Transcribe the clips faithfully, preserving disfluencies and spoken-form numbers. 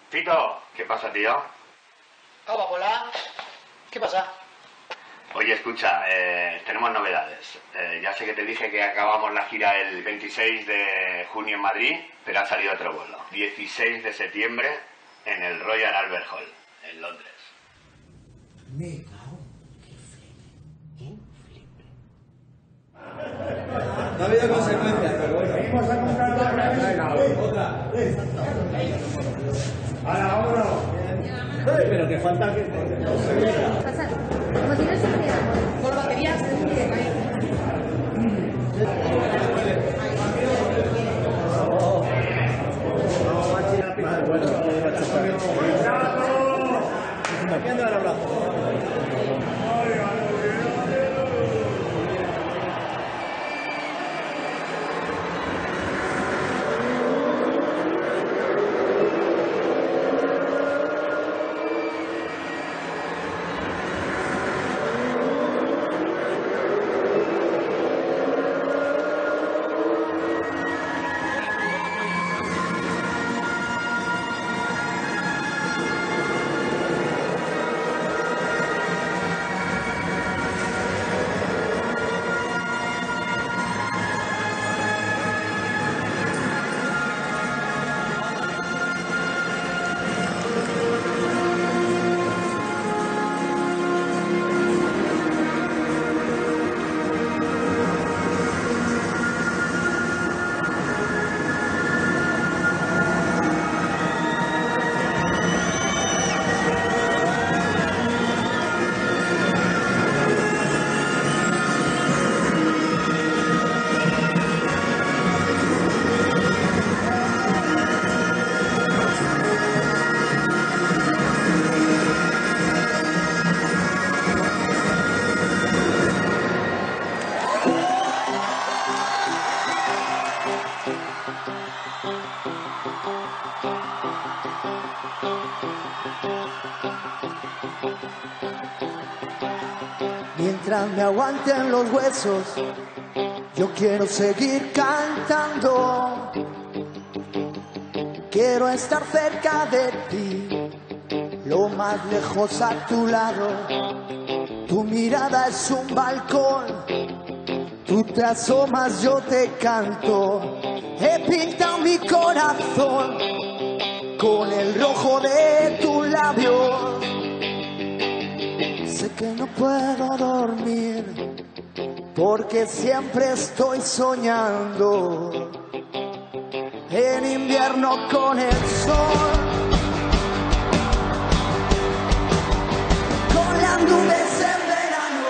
Fito, ¿qué pasa, tío? Hola, hola. ¿Qué pasa? Oye, escucha, eh, tenemos novedades. Eh, ya sé que te dije que acabamos la gira el veintiséis de junio en Madrid, pero ha salido otro vuelo. dieciséis de septiembre en el Royal Albert Hall, en Londres. Me cago. ¡Qué flipe! ¡Qué flipe! No ha habido consecuencias, pero bueno. Venimos a comprar otra. Venga, otra. ¡Hala, vámonos! Pero que falta que... Pasa, como si no se pudiera. Por baterías, es muy bien, ahí. ¿Quién da el abrazo? Mientras me aguanten los huesos, yo quiero seguir cantando. Quiero estar cerca de ti, lo más lejos a tu lado. Tu mirada es un balcón, tú te asomas, yo te canto. He pintado mi corazón con el rojo de tus labios. Sé que no puedo dormir porque siempre estoy soñando en invierno con el sol, con las nubes en verano.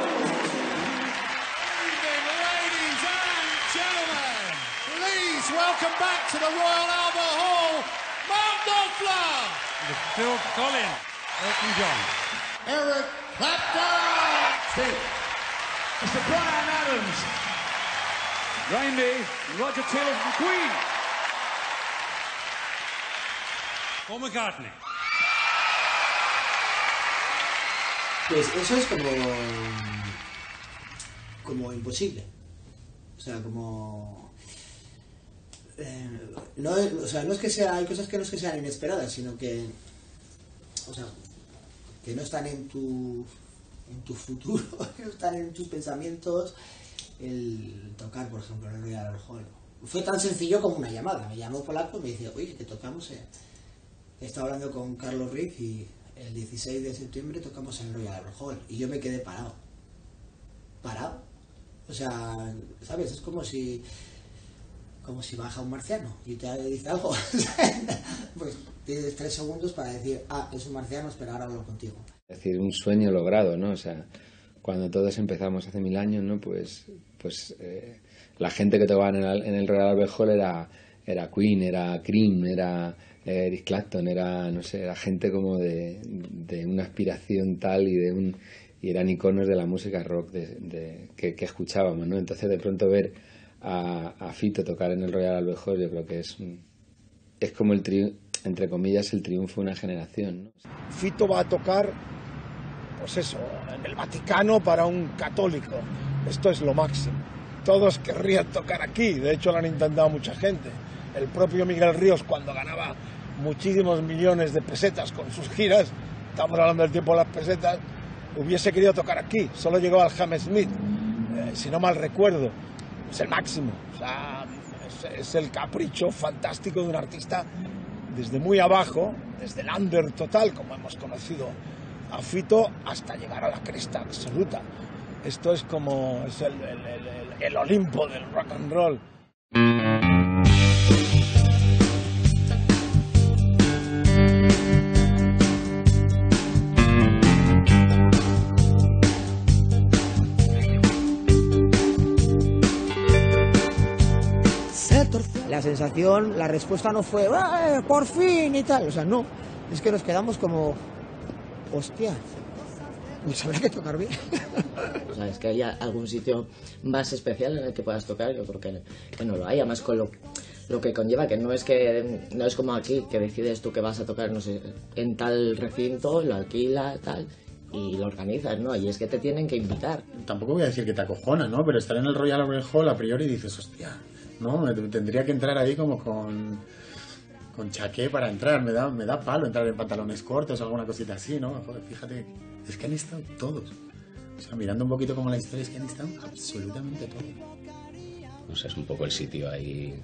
Ladies and gentlemen, please welcome back to the Royal Albert Hall, Mark Knopfler, Phil Collins, Elton John, Eric Clapton, Steve, Mister Bryan Adams, Randy, Roger Taylor from Queen, Paul McCartney. Pues eso es como... como imposible. O sea, como... Eh, no, o sea, no es que sea... Hay cosas que no es que sean inesperadas, sino que... O sea, que no están en tu... en tu futuro, no están en tus pensamientos. El tocar, por ejemplo, en el Royal Albert Hall. Fue tan sencillo como una llamada. Me llamó polaco y me dice, oye, que tocamos... Eh. Estaba hablando con Carlos Riff y el dieciséis de septiembre tocamos en el Royal Albert Hall. Y yo me quedé parado. Parado. O sea, ¿sabes? Es como si... como si baja un marciano y te dice algo. Pues tienes tres segundos para decir, ah, es un marciano, espera, ahora hablo contigo. Es decir, un sueño logrado, ¿no? O sea, cuando todos empezamos hace mil años, ¿no? Pues, pues eh, la gente que tocaba en el, en el Royal Albert Hall era, era Queen, era Cream, era eh, Eric Clapton, era, no sé, era gente como de, de una aspiración tal y de un... y eran iconos de la música rock de, de, que, que escuchábamos, ¿no? Entonces, de pronto ver a, a Fito tocar en el Royal Albert Hall, yo creo que es, es como el triunfo, entre comillas, el triunfo de una generación, ¿no? Fito va a tocar, pues eso, en el Vaticano para un católico. Esto es lo máximo. Todos querrían tocar aquí, de hecho lo han intentado mucha gente. El propio Miguel Ríos, cuando ganaba muchísimos millones de pesetas con sus giras, estamos hablando del tiempo de las pesetas, hubiese querido tocar aquí. Solo llegó al Hammersmith, eh, si no mal recuerdo. Es el máximo, o sea, es, es el capricho fantástico de un artista desde muy abajo, desde el under total, como hemos conocido a Fito, hasta llegar a la cresta absoluta. Esto es como es el, el, el, el Olimpo del rock and roll. La sensación, la respuesta no fue ¡eh, por fin! Y tal, o sea, no, es que nos quedamos como hostia, pues habrá que tocar bien. O sea, es que haya algún sitio más especial en el que puedas tocar, yo creo que, que no lo hay, además con lo, lo que conlleva, que no es que no es como aquí, que decides tú que vas a tocar, no sé, en tal recinto, lo alquilas, tal, y lo organizas, ¿no? Y es que te tienen que invitar. Tampoco voy a decir que te acojona, ¿no? Pero estar en el Royal Albert Hall a priori dices, hostia, ¿no? Me tendría que entrar ahí como con, con chaqué para entrar, me da, me da palo entrar en pantalones cortos o alguna cosita así, ¿no? Joder, fíjate, es que han estado todos. O sea, mirando un poquito como la historia, es que han estado absolutamente todos. No sé, es un poco el sitio ahí,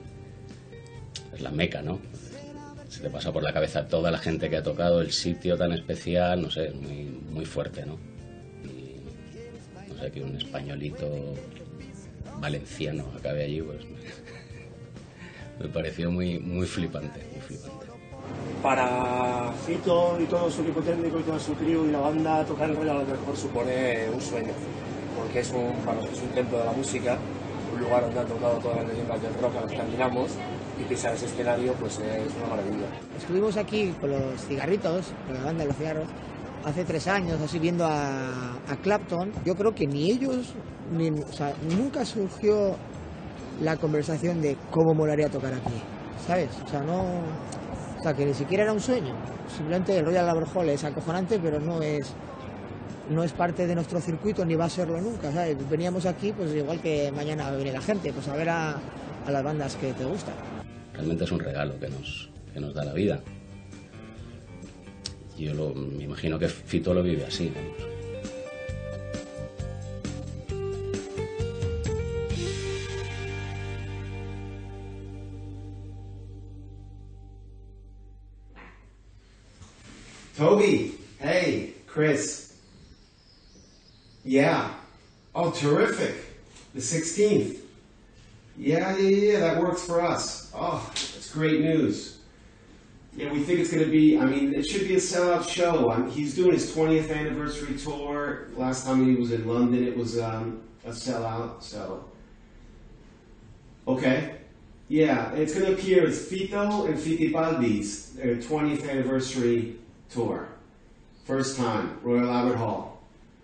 es la meca, ¿no? Se te pasa por la cabeza toda la gente que ha tocado, el sitio tan especial, no sé, es muy, muy fuerte, ¿no? Y, no sé, que un españolito valenciano acabe allí, pues me, me pareció muy, muy flipante, muy flipante. Para Fito y todo su equipo técnico y todo su crew y la banda, tocar el Royal Albert Hall supone un sueño, porque es un, para nosotros es un templo de la música, un lugar donde han tocado todas las leyendas del rock a las que admiramos, y pisar ese escenario pues es una maravilla. Estuvimos aquí con los cigarritos, con la banda de los cigarros, hace tres años, así viendo a, a Clapton. Yo creo que ni ellos, ni, o sea, nunca surgió la conversación de cómo molaría tocar aquí, ¿sabes? O sea, no, o sea, que ni siquiera era un sueño. Simplemente el Royal Albert Hall es acojonante, pero no es, no es parte de nuestro circuito ni va a serlo nunca, ¿sabes? Veníamos aquí, pues igual que mañana viene la gente, pues a ver a, a las bandas que te gustan. Realmente es un regalo que nos, que nos da la vida. Yo lo, me imagino que Fito lo vive así, vamos. Toby, hey, Chris. Yeah. Oh, terrific. The sixteenth. Yeah, yeah, yeah, that works for us. Oh, that's great news. Yeah, we think it's going to be, I mean, it should be a sellout show. I mean, he's doing his twentieth anniversary tour. Last time he was in London, it was um, a sellout, so. Okay. Yeah, it's going to appear as Fito and Fitipaldi's their twentieth anniversary tour. First time, Royal Albert Hall.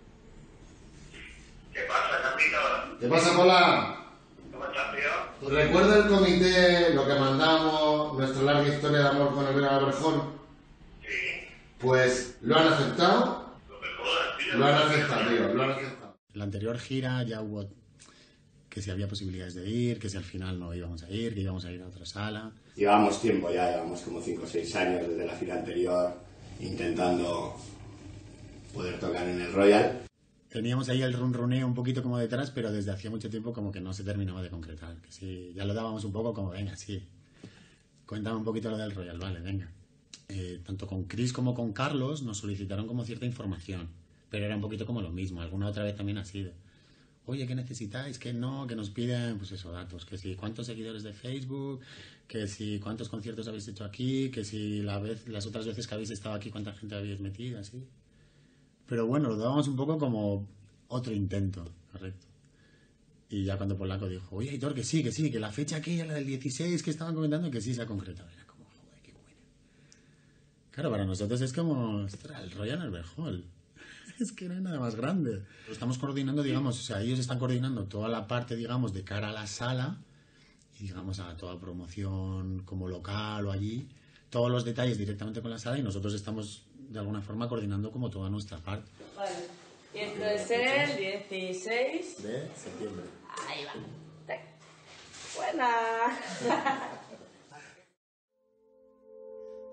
¿Qué pasa, Capito? ¿Qué pasa, Pola? ¿Cómo estás, tío? ¿Recuerda el comité lo que mandamos, nuestra larga historia de amor con el Royal Albert Hall? Sí. Pues, ¿lo han aceptado? Lo que jodas, tío. Lo han aceptado, tío, lo han aceptado. La anterior gira ya hubo que si había posibilidades de ir, que si al final no íbamos a ir, que íbamos a ir a otra sala. Llevamos tiempo ya, llevamos como cinco o seis años desde la gira anterior intentando poder tocar en el Royal. Teníamos ahí el runruneo un poquito como detrás, pero desde hacía mucho tiempo como que no se terminaba de concretar. Que sí, ya lo dábamos un poco como, venga, sí, cuéntame un poquito lo del Royal, vale, venga. Eh, tanto con Chris como con Carlos nos solicitaron como cierta información, pero era un poquito como lo mismo. Alguna otra vez también ha sido, oye, ¿qué necesitáis? ¿Qué no? Que nos piden, pues eso, datos. Que si cuántos seguidores de Facebook, que si cuántos conciertos habéis hecho aquí, que si la vez, las otras veces que habéis estado aquí, cuánta gente habéis metido, así. Pero bueno, lo dábamos un poco como otro intento, correcto. Y ya cuando Polaco dijo, oye, Aitor, que sí, que sí, que la fecha aquella, la del dieciséis que estaban comentando, que sí se ha concretado. Era como, joder, qué bueno. Claro, para nosotros es como, ostras, el Royal Albert Hall. Es que no hay nada más grande. Lo estamos coordinando, digamos, o sea, ellos están coordinando toda la parte, digamos, de cara a la sala y, digamos, a toda promoción como local o allí, todos los detalles directamente con la sala y nosotros estamos, de alguna forma, coordinando como toda nuestra parte. Vale. Y esto es el dieciséis de septiembre. Ahí va. Buena.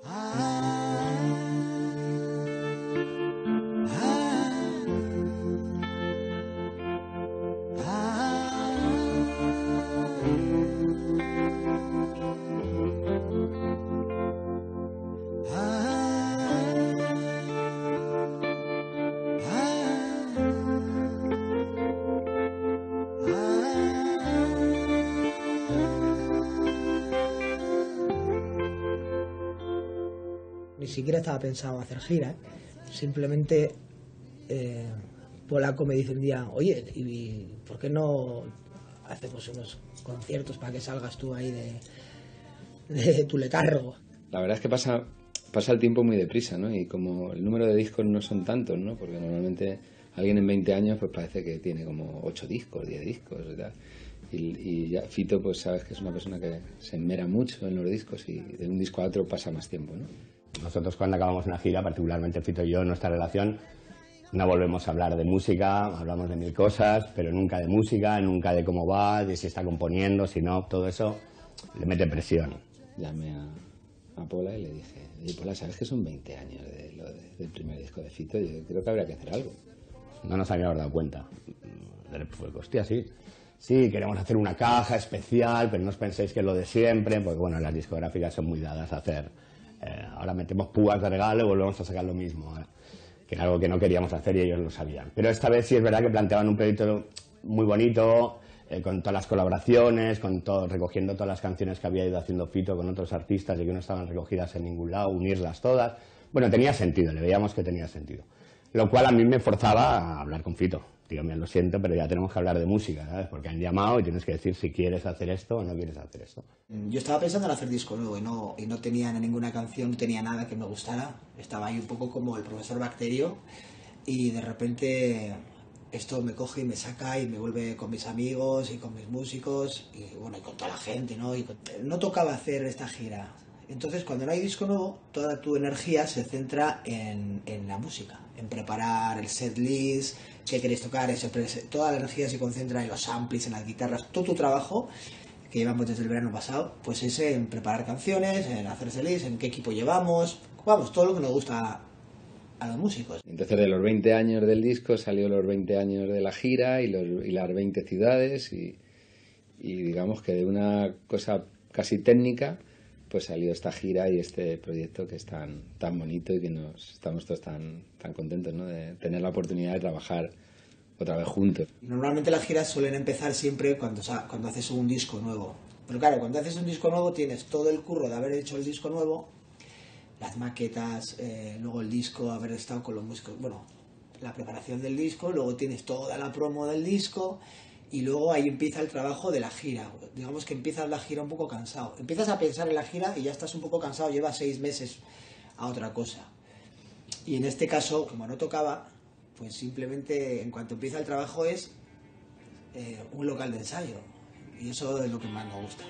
Ni siquiera estaba pensado hacer gira, simplemente eh, Polaco me dice un día, oye, ¿y por qué no hacemos unos conciertos para que salgas tú ahí de, de tu letargo? La verdad es que pasa, pasa el tiempo muy deprisa, ¿no? Y como el número de discos no son tantos, ¿no? Porque normalmente alguien en veinte años pues parece que tiene como ocho discos, diez discos y tal. Y, y ya Fito, pues sabes que es una persona que se enmera mucho en los discos y de un disco a otro pasa más tiempo, ¿no? Nosotros cuando acabamos una gira, particularmente Fito y yo, nuestra relación, no volvemos a hablar de música, hablamos de mil cosas, pero nunca de música, nunca de cómo va, de si está componiendo, si no, todo eso le mete presión. Llamé a, a Pola y le dije, oye Pola, ¿sabes que son veinte años de lo de, del primer disco de Fito? Yo creo que habría que hacer algo. No nos habíamos dado cuenta. Fue, hostia, sí. Sí, queremos hacer una caja especial, pero no os penséis que es lo de siempre, porque bueno, las discográficas son muy dadas a hacer. Eh, ahora metemos púas de regalo y volvemos a sacar lo mismo, ¿eh? Que era algo que no queríamos hacer y ellos lo sabían. Pero esta vez sí es verdad que planteaban un proyecto muy bonito, eh, con todas las colaboraciones, con todo, recogiendo todas las canciones que había ido haciendo Fito con otros artistas y que no estaban recogidas en ningún lado, unirlas todas. Bueno, tenía sentido, le veíamos que tenía sentido. Lo cual a mí me forzaba a hablar con Fito. Digo, me lo siento, pero ya tenemos que hablar de música, ¿sabes? Porque han llamado y tienes que decir si quieres hacer esto o no quieres hacer esto. Yo estaba pensando en hacer disco nuevo y no, y no tenía ninguna canción, no tenía nada que me gustara. Estaba ahí un poco como el profesor Bacterio y de repente esto me coge y me saca y me vuelve con mis amigos y con mis músicos y bueno, y con toda la gente, ¿no? Y con... No tocaba hacer esta gira. Entonces, cuando no hay disco nuevo, toda tu energía se centra en, en la música, en preparar el set list, qué queréis tocar, ese, toda la energía se concentra en los amplis, en las guitarras, todo tu trabajo que llevamos desde el verano pasado, pues es en preparar canciones, en hacer set list, en qué equipo llevamos, vamos, todo lo que nos gusta a los músicos. Entonces, de los veinte años del disco salió los veinte años de la gira y, los, y las veinte ciudades y, y digamos que de una cosa casi técnica pues salió esta gira y este proyecto que es tan, tan bonito y que nos estamos todos tan, tan contentos, ¿no? De tener la oportunidad de trabajar otra vez juntos. Normalmente las giras suelen empezar siempre cuando, cuando haces un disco nuevo. Pero claro, cuando haces un disco nuevo tienes todo el curro de haber hecho el disco nuevo, las maquetas, eh, luego el disco, haber estado con los músicos, bueno, la preparación del disco, luego tienes toda la promo del disco y luego ahí empieza el trabajo de la gira. Digamos que empiezas la gira un poco cansado. Empiezas a pensar en la gira y ya estás un poco cansado, llevas seis meses a otra cosa. Y en este caso, como no tocaba, pues simplemente en cuanto empieza el trabajo es eh, un local de ensayo. Y eso es lo que más nos gusta.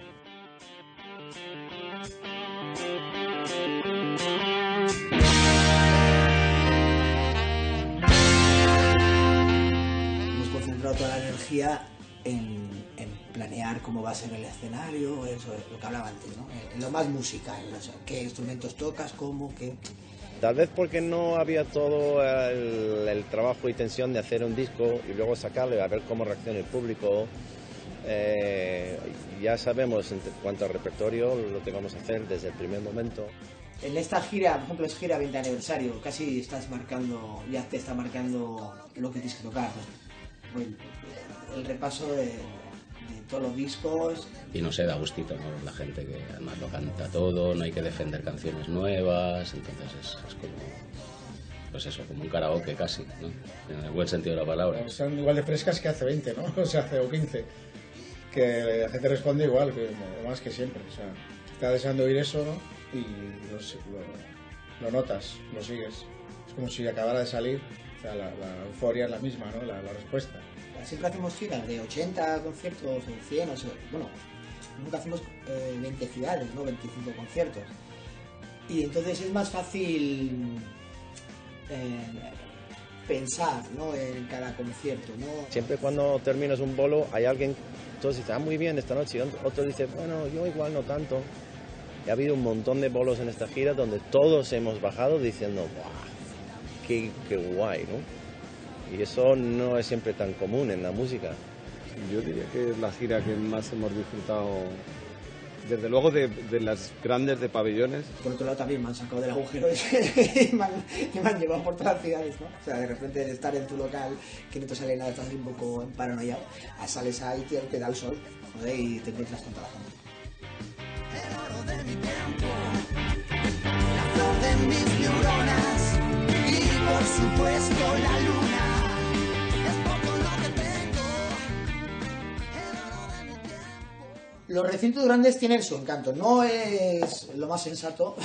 Hemos concentrado toda la energía en, en planear cómo va a ser el escenario, eso es lo que hablaba antes, ¿no? En lo más musical, o sea, qué instrumentos tocas, cómo, qué... Tal vez porque no había todo el, el trabajo y tensión de hacer un disco y luego sacarlo y a ver cómo reacciona el público. Eh, ya sabemos en cuanto al repertorio lo que vamos a hacer desde el primer momento. En esta gira, por ejemplo, es gira veinte aniversario, casi estás marcando, ya te está marcando lo que tienes que tocar, ¿no? Bueno, el repaso de, de todos los discos. Y no sé, da gustito, ¿no? La gente que además lo canta todo, no hay que defender canciones nuevas, entonces es, es como, pues eso, como un karaoke casi, ¿no? En el buen sentido de la palabra. Son igual de frescas que hace veinte, ¿no? O sea, hace o quince. Que la gente responde igual, que, más que siempre. O sea, está deseando oír eso, ¿no? Y lo, lo, lo notas, lo sigues. Es como si acabara de salir, o sea, la, la euforia es la misma, ¿no? La, la respuesta. Siempre hacemos giras de ochenta conciertos, o cien, o sea, bueno, nunca hacemos eh, veinte ciudades, ¿no? veinticinco conciertos. Y entonces es más fácil eh, pensar, ¿no? En cada concierto, ¿no? Siempre cuando terminas un bolo hay alguien, todos dicen, ah, muy bien esta noche, y otro dice, bueno, yo igual no tanto. Y ha habido un montón de bolos en esta gira donde todos hemos bajado diciendo, ¡guau! Qué, qué guay, ¿no? Y eso no es siempre tan común en la música. Yo diría que es la gira que más hemos disfrutado, desde luego de, de las grandes de pabellones. Por otro lado también me han sacado del agujero y me han, y me han llevado por todas las ciudades, ¿no? O sea, de repente de estar en tu local, que no te sale nada, estás un poco paranoiado, sales ahí, tío, te da el sol, joder, y te encuentras con toda la gente. De mi tiempo, la flor de mis neuronas y por supuesto la luna. Es poco lo que tengo, el oro de mi tiempo. Los recintos grandes tienen su encanto, no es lo más sensato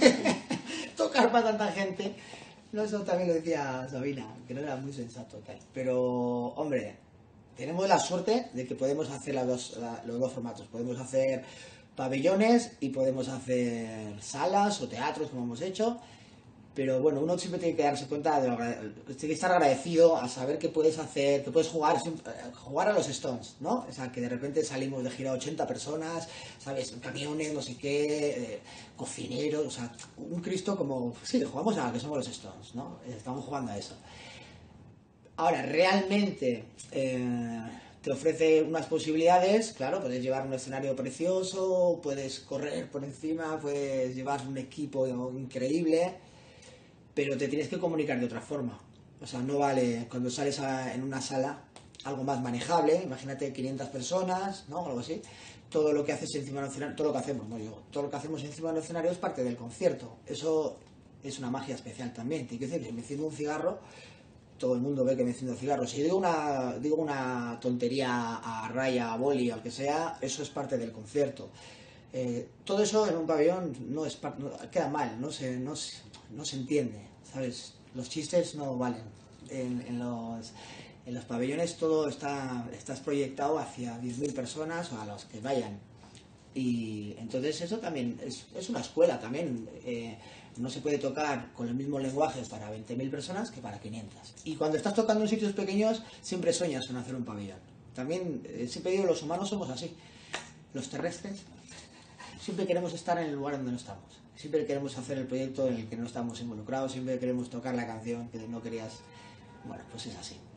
tocar para tanta gente. No, eso también lo decía Sabina, que no era muy sensato tal. Pero, hombre, tenemos la suerte de que podemos hacer las dos, la, los dos formatos. Podemos hacer pabellones y podemos hacer salas o teatros como hemos hecho, pero bueno, uno siempre tiene que darse cuenta de lo, tiene que estar agradecido a saber que puedes hacer, que puedes jugar jugar a los Stones, ¿no? O sea, que de repente salimos de gira ochenta personas, ¿sabes? Camiones, no sé qué, eh, cocineros, o sea, un Cristo como, sí, jugamos a que somos los Stones, ¿no? Estamos jugando a eso. Ahora, realmente eh, te ofrece unas posibilidades, claro, puedes llevar un escenario precioso, puedes correr por encima, puedes llevar un equipo increíble, pero te tienes que comunicar de otra forma. O sea, no vale cuando sales a, en una sala algo más manejable, imagínate quinientas personas, ¿no? Algo así. Todo lo que haces encima del escenario, todo lo que hacemos, no yo, todo lo que hacemos encima del escenario es parte del concierto. Eso es una magia especial también. Te quiero decir, si me enciendo un cigarro, todo el mundo ve que me enciendo cigarros. Si digo una, digo una tontería a raya, a boli, al que sea, eso es parte del concierto. Eh, todo eso en un pabellón no es no, queda mal, no se, no, no se entiende, ¿sabes? Los chistes no valen. En, en, los, en los pabellones todo está estás proyectado hacia diez mil personas o a los que vayan. Y entonces eso también es, es una escuela también. Eh, no se puede tocar con los mismos lenguajes para veinte mil personas que para quinientas. Y cuando estás tocando en sitios pequeños, siempre sueñas con hacer un pabellón. También, eh, siempre digo, los humanos somos así. Los terrestres, siempre queremos estar en el lugar donde no estamos. Siempre queremos hacer el proyecto en el que no estamos involucrados. Siempre queremos tocar la canción que no querías. Bueno, pues es así.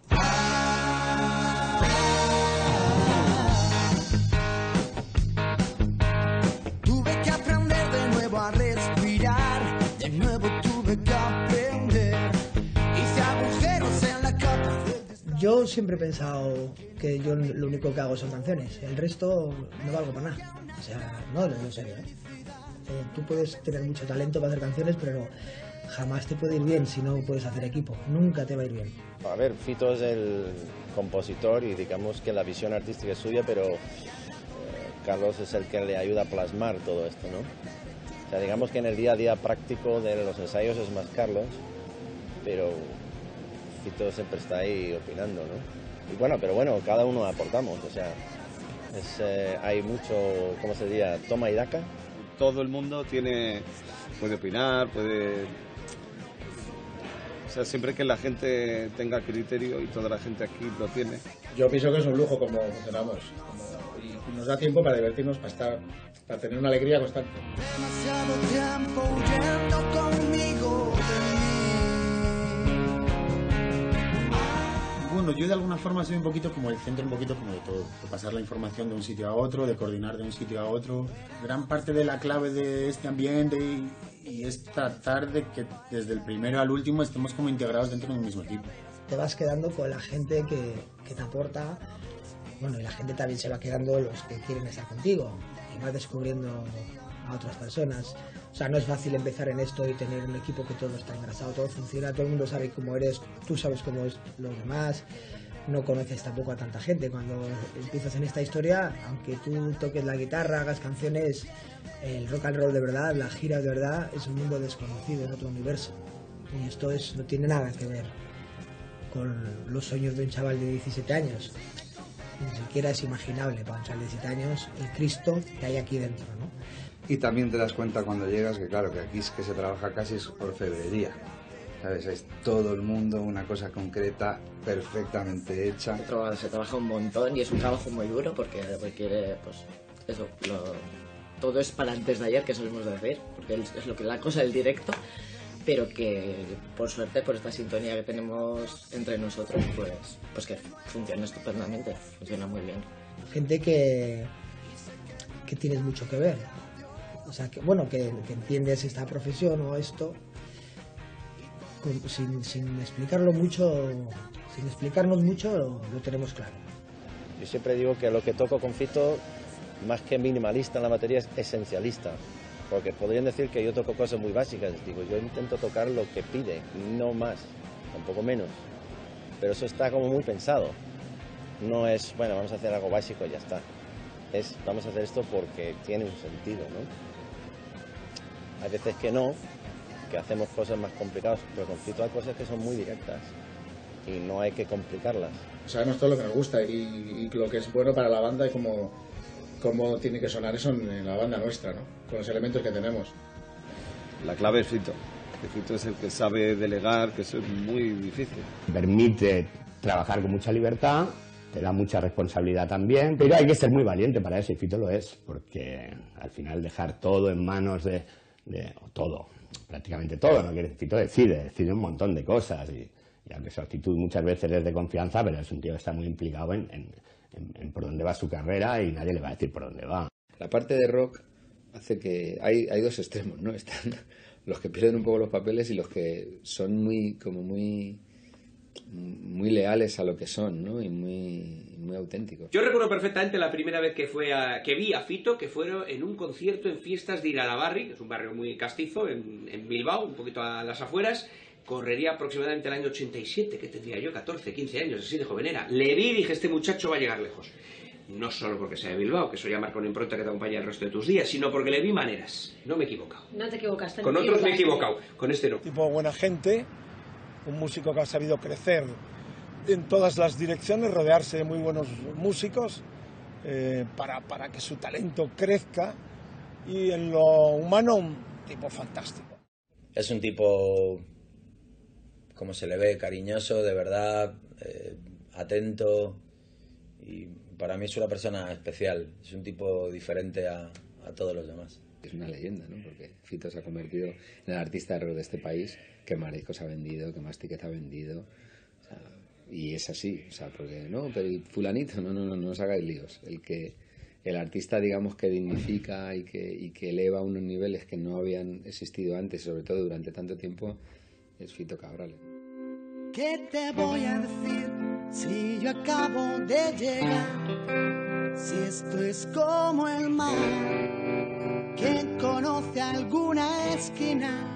Tuve que aprender de nuevo a respirar. De nuevo tuve que aprender. Hice agujeros en la capa. Yo siempre he pensado que yo lo único que hago son canciones. El resto no valgo para nada. O sea, no lo digo en serio, ¿eh? Eh, tú puedes tener mucho talento para hacer canciones, pero jamás te puede ir bien si no puedes hacer equipo. Nunca te va a ir bien. A ver, Fito es el compositor y digamos que la visión artística es suya, pero eh, Carlos es el que le ayuda a plasmar todo esto, ¿no? O sea, digamos que en el día a día práctico de los ensayos es más Carlos, pero Fito siempre está ahí opinando, ¿no? Y bueno, pero bueno, cada uno aportamos, o sea, es, eh, hay mucho, ¿cómo se diría? Toma y daca. Todo el mundo tiene, puede opinar, puede... O sea, siempre que la gente tenga criterio y toda la gente aquí lo tiene. Yo pienso que es un lujo como funcionamos. Como, y nos da tiempo para divertirnos, para estar, para tener una alegría constante. Demasiado tiempo huyendo conmigo de mí. Bueno, yo de alguna forma soy un poquito como el centro, un poquito como de todo. De pasar la información de un sitio a otro, de coordinar de un sitio a otro. Gran parte de la clave de este ambiente y, y es tratar de que desde el primero al último estemos como integrados dentro de un mismo equipo. Te vas quedando con la gente que, que te aporta, bueno, y la gente también se va quedando los que quieren estar contigo y vas descubriendo a otras personas. O sea, no es fácil empezar en esto y tener un equipo que todo está engrasado, todo funciona, todo el mundo sabe cómo eres, tú sabes cómo es los demás, no conoces tampoco a tanta gente. Cuando empiezas en esta historia, aunque tú toques la guitarra, hagas canciones, el rock and roll de verdad, la gira de verdad, es un mundo desconocido, es otro universo. Y esto es, no tiene nada que ver con los sueños de un chaval de diecisiete años. Ni siquiera es imaginable para un chaval de diecisiete años el Cristo que hay aquí dentro, ¿no? Y también te das cuenta cuando llegas que claro, que aquí es que se trabaja casi por orfebrería, ¿sabes? Es todo el mundo, una cosa concreta, perfectamente hecha. Se trabaja, se trabaja un montón y es un trabajo muy duro porque requiere, pues, eso, lo, todo es para antes de ayer, que solemos decir, porque es lo que la cosa del directo, pero que por suerte, por esta sintonía que tenemos entre nosotros, pues, pues que funciona estupendamente, funciona muy bien. Gente que, que tienes mucho que ver, o sea, que bueno, que, que entiendes esta profesión o esto, con, sin, sin explicarlo mucho, sin explicarnos mucho, lo, lo tenemos claro. Yo siempre digo que lo que toco con Fito, más que minimalista en la batería, es esencialista. Porque podrían decir que yo toco cosas muy básicas. Digo, yo intento tocar lo que pide, no más, tampoco menos. Pero eso está como muy pensado. No es, bueno, vamos a hacer algo básico y ya está. Es, vamos a hacer esto porque tiene un sentido, ¿no? Hay veces que no, que hacemos cosas más complicadas, pero con Fito hay cosas que son muy directas y no hay que complicarlas. Sabemos todo lo que nos gusta y, y lo que es bueno para la banda y cómo, cómo tiene que sonar eso en, en la banda nuestra, ¿no? Con los elementos que tenemos. La clave es Fito. Que Fito es el que sabe delegar, que eso es muy difícil. Permite trabajar con mucha libertad, te da mucha responsabilidad también, pero hay que ser muy valiente para eso, y Fito lo es, porque al final dejar todo en manos de, de o todo, prácticamente todo, ¿no? Que Fito decide, decide un montón de cosas, y, y aunque su actitud muchas veces es de confianza, pero es un tío que está muy implicado en, en, en, en por dónde va su carrera y nadie le va a decir por dónde va. La parte de rock hace que hay, hay dos extremos, ¿no? Están los que pierden un poco los papeles y los que son muy, como muy, muy leales a lo que son, ¿no? Y muy, muy auténticos. Yo recuerdo perfectamente la primera vez que fue a, que vi a Fito, que fueron en un concierto en fiestas de Iralabarri, que es un barrio muy castizo en, en Bilbao, un poquito a las afueras. Correría aproximadamente el año ochenta y siete, que tendría yo catorce, quince años, así de joven era. Le vi y dije, este muchacho va a llegar lejos. No solo porque sea de Bilbao, que eso ya marca una impronta que te acompaña el resto de tus días, sino porque le vi maneras. No me he equivocado. No te equivocaste. Con otros me he equivocado, con este no. Tipo buena gente, un músico que ha sabido crecer en todas las direcciones, rodearse de muy buenos músicos eh, para, para que su talento crezca, y en lo humano un tipo fantástico. Es un tipo, como se le ve, cariñoso, de verdad, eh, atento, y para mí es una persona especial, es un tipo diferente a, a todos los demás. Es una leyenda, ¿no? Porque Fito se ha convertido en el artista de rock de este país que más discos ha vendido, que más tickets ha vendido. O sea, y es así, o sea, porque no, pero fulanito, no, no, no, no os hagáis líos. El que el artista, digamos, que dignifica y que, y que eleva a unos niveles que no habían existido antes, sobre todo durante tanto tiempo, es Fito Cabral. ¿Qué te voy a decir si yo acabo de llegar? Si esto es como el mar que conoce alguna esquina.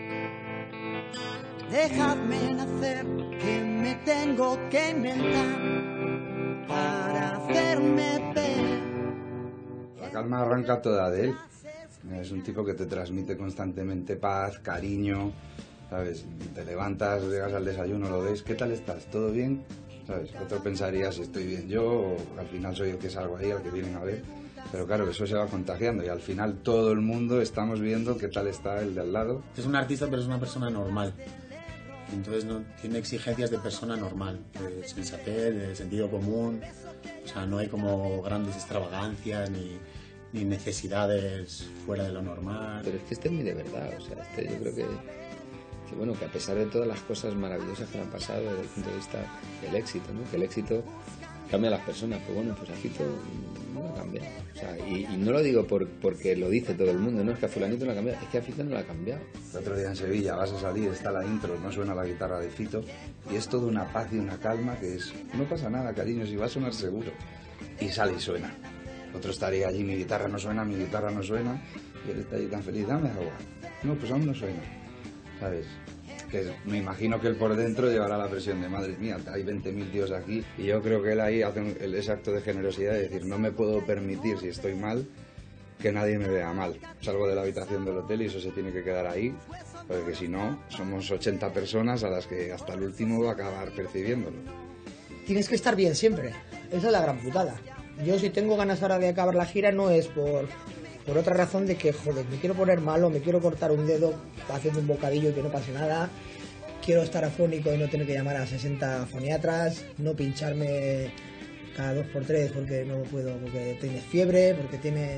Dejadme nacer, que me tengo que inventar para hacerme ver. La calma arranca toda de él. Es un tipo que te transmite constantemente paz, cariño, ¿sabes? Te levantas, llegas al desayuno, lo ves, ¿qué tal estás? ¿Todo bien? ¿Sabes? Otro pensaría si estoy bien yo, o al final soy el que salgo ahí, al que vienen a ver. Pero claro, eso se va contagiando y al final todo el mundo estamos viendo qué tal está el de al lado. Es un artista, pero es una persona normal. Entonces no tiene exigencias de persona normal, de sensatez, de sentido común. O sea, no hay como grandes extravagancias ni, ni necesidades fuera de lo normal. Pero es que este es muy de verdad, o sea, este yo creo que, que bueno, que a pesar de todas las cosas maravillosas que le han pasado desde el punto de vista del éxito, ¿no? Que el éxito cambia a las personas, pues bueno, pues a Fito no lo ha cambiado. O sea, y, y no lo digo por, porque lo dice todo el mundo, no es que a fulanito no lo ha cambiado, es que a Fito no lo ha cambiado. El otro día en Sevilla vas a salir, está la intro, no suena la guitarra de Fito, y es toda una paz y una calma que es, no pasa nada, cariño, si va a sonar seguro. Y sale y suena. Otro estaría allí, mi guitarra no suena, mi guitarra no suena, y él está allí tan feliz, dame agua. No, pues aún no suena, ¿sabes? Que me imagino que él por dentro llevará la presión de madre mía, hay veinte mil tíos aquí, y yo creo que él ahí hace un, el, ese acto de generosidad de decir, no me puedo permitir, si estoy mal, que nadie me vea mal. Salgo de la habitación del hotel y eso se tiene que quedar ahí, porque si no, somos ochenta personas a las que hasta el último va a acabar percibiéndolo. Tienes que estar bien siempre, esa es la gran putada. Yo si tengo ganas ahora de acabar la gira no es por... por otra razón de que, joder, me quiero poner malo, me quiero cortar un dedo haciendo un bocadillo y que no pase nada, quiero estar afónico y no tener que llamar a sesenta foniatras, no pincharme cada dos por tres porque no puedo, porque tienes fiebre, porque tienes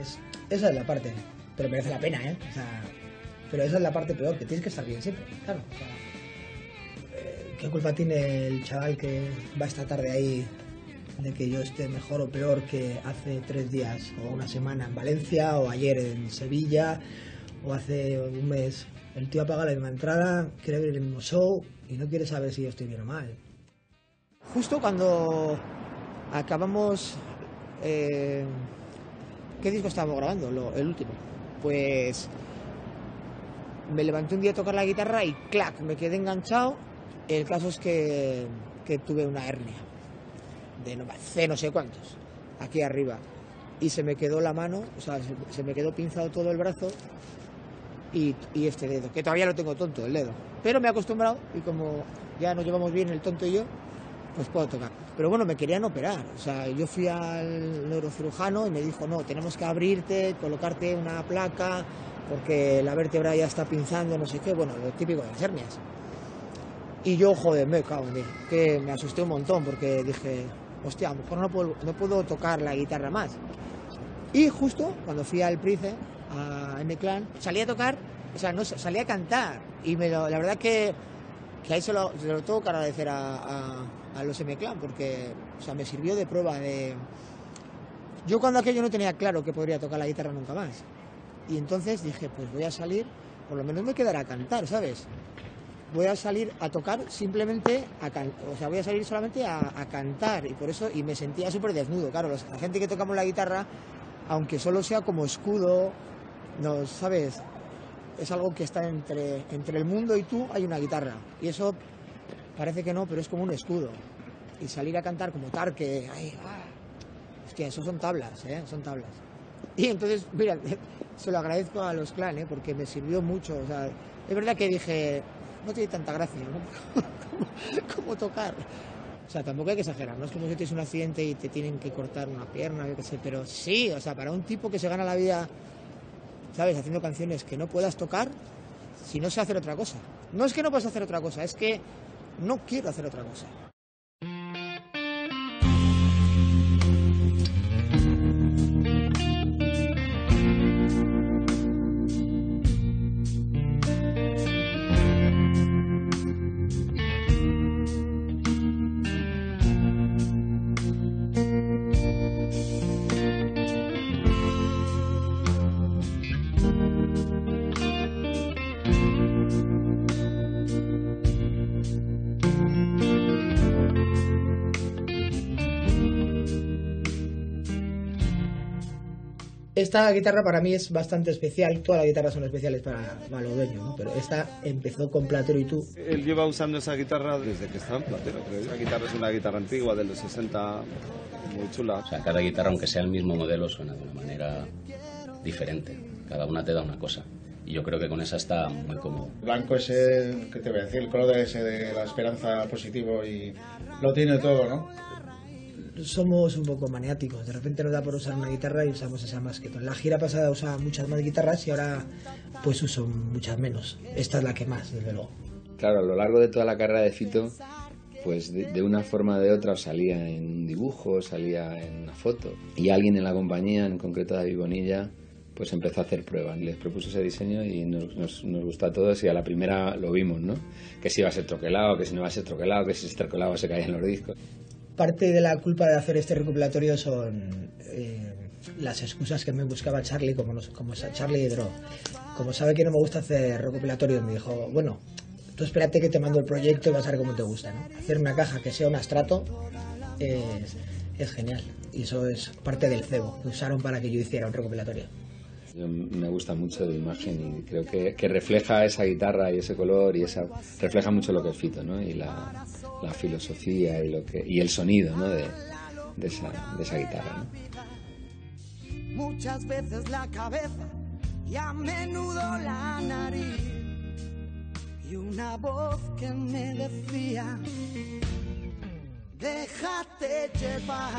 esa es la parte, pero merece la pena, ¿eh? O sea, pero esa es la parte peor, que tienes que estar bien siempre, claro. O sea, eh, ¿qué culpa tiene el chaval que va esta tarde ahí de que yo esté mejor o peor que hace tres días o una semana en Valencia o ayer en Sevilla o hace un mes? El tío paga la misma entrada, quiere ver el mismo show y no quiere saber si yo estoy bien o mal. Justo cuando acabamos... Eh, ¿Qué disco estábamos grabando? Lo, el último. Pues me levanté un día a tocar la guitarra y clac, me quedé enganchado. El caso es que, que tuve una hernia de no sé, no sé cuántos, aquí arriba. Y se me quedó la mano, o sea, se, se me quedó pinzado todo el brazo y, y este dedo, que todavía lo tengo tonto, el dedo. Pero me he acostumbrado y como ya nos llevamos bien el tonto y yo, pues puedo tocar. Pero bueno, me querían operar. O sea, yo fui al neurocirujano y me dijo, no, tenemos que abrirte, colocarte una placa, porque la vértebra ya está pinzando, no sé qué, bueno, lo típico de las hernias. Y yo, joder, me cago en Dios, que me asusté un montón, porque dije, hostia, a lo mejor no puedo, no puedo tocar la guitarra más. Y justo cuando fui al Price, a M-Clan, salí a tocar, o sea, no salí a cantar. Y me lo, la verdad que, que ahí se lo, se lo tengo que agradecer a... a a los M-Clan, porque o sea, me sirvió de prueba de... Yo cuando aquello no tenía claro que podría tocar la guitarra nunca más. Y entonces dije, pues voy a salir, por lo menos me quedará a cantar, ¿sabes? Voy a salir a tocar simplemente, a can... o sea, voy a salir solamente a, a cantar. Y por eso, y me sentía súper desnudo. Claro, los, la gente que tocamos la guitarra, aunque solo sea como escudo, no, ¿sabes? Es algo que está entre, entre el mundo y tú, hay una guitarra. Y eso... Parece que no, pero es como un escudo. Y salir a cantar como Tarque, ay, ah, hostia, eso son tablas, ¿eh? Son tablas. Y entonces, mira, se lo agradezco a los Clan, ¿eh? Porque me sirvió mucho. O sea, es verdad que dije, no tiene tanta gracia, ¿no? ¿Cómo tocar? O sea, tampoco hay que exagerar, no es como si tienes un accidente y te tienen que cortar una pierna, yo qué sé, pero sí, o sea, para un tipo que se gana la vida, ¿sabes? Haciendo canciones que no puedas tocar, si no sé hacer otra cosa. No es que no puedas hacer otra cosa, es que no quiero hacer otra cosa. Esta guitarra para mí es bastante especial, todas las guitarras son especiales para, para los dueños, ¿no? Pero esta empezó con Platero y tú. Él lleva usando esa guitarra desde que estaba en Platero, creo. Esa guitarra es una guitarra antigua, de los sesenta, muy chula. O sea, cada guitarra, aunque sea el mismo modelo, suena de una manera diferente. Cada una te da una cosa. Y yo creo que con esa está muy cómodo. Blanco es el, ¿qué te voy a decir? El color de ese de la esperanza positivo y lo tiene todo, ¿no? Somos un poco maniáticos, de repente nos da por usar una guitarra y usamos esa más que todo. En la gira pasada usaba muchas más guitarras y ahora pues uso muchas menos. Esta es la que más, desde luego. Claro, a lo largo de toda la carrera de Fito, pues de, de una forma o de otra salía en un dibujo, salía en una foto. Y alguien en la compañía, en concreto David Bonilla, pues empezó a hacer pruebas. Les propuso ese diseño y nos, nos, nos gustó a todos y a la primera lo vimos, ¿no? Que si iba a ser troquelado, que si no iba a ser troquelado, que si se troquelaba se caían los discos. Parte de la culpa de hacer este recopilatorio son eh, las excusas que me buscaba Charlie, como, nos, como Charlie Hidro. Como sabe que no me gusta hacer recopilatorios, me dijo, bueno, tú espérate que te mando el proyecto y vas a ver cómo te gusta, ¿no? Hacer una caja que sea un Astrato es, es genial. Y eso es parte del cebo que usaron para que yo hiciera un recopilatorio. Yo, me gusta mucho la imagen y creo que, que refleja esa guitarra y ese color y esa refleja mucho lo que es Fito, ¿no? Y la, la filosofía y lo que y el sonido, ¿no? de, de, esa, de esa guitarra, ¿no? Muchas veces la cabeza y a menudo la nariz y una voz que me decía déjate llevar.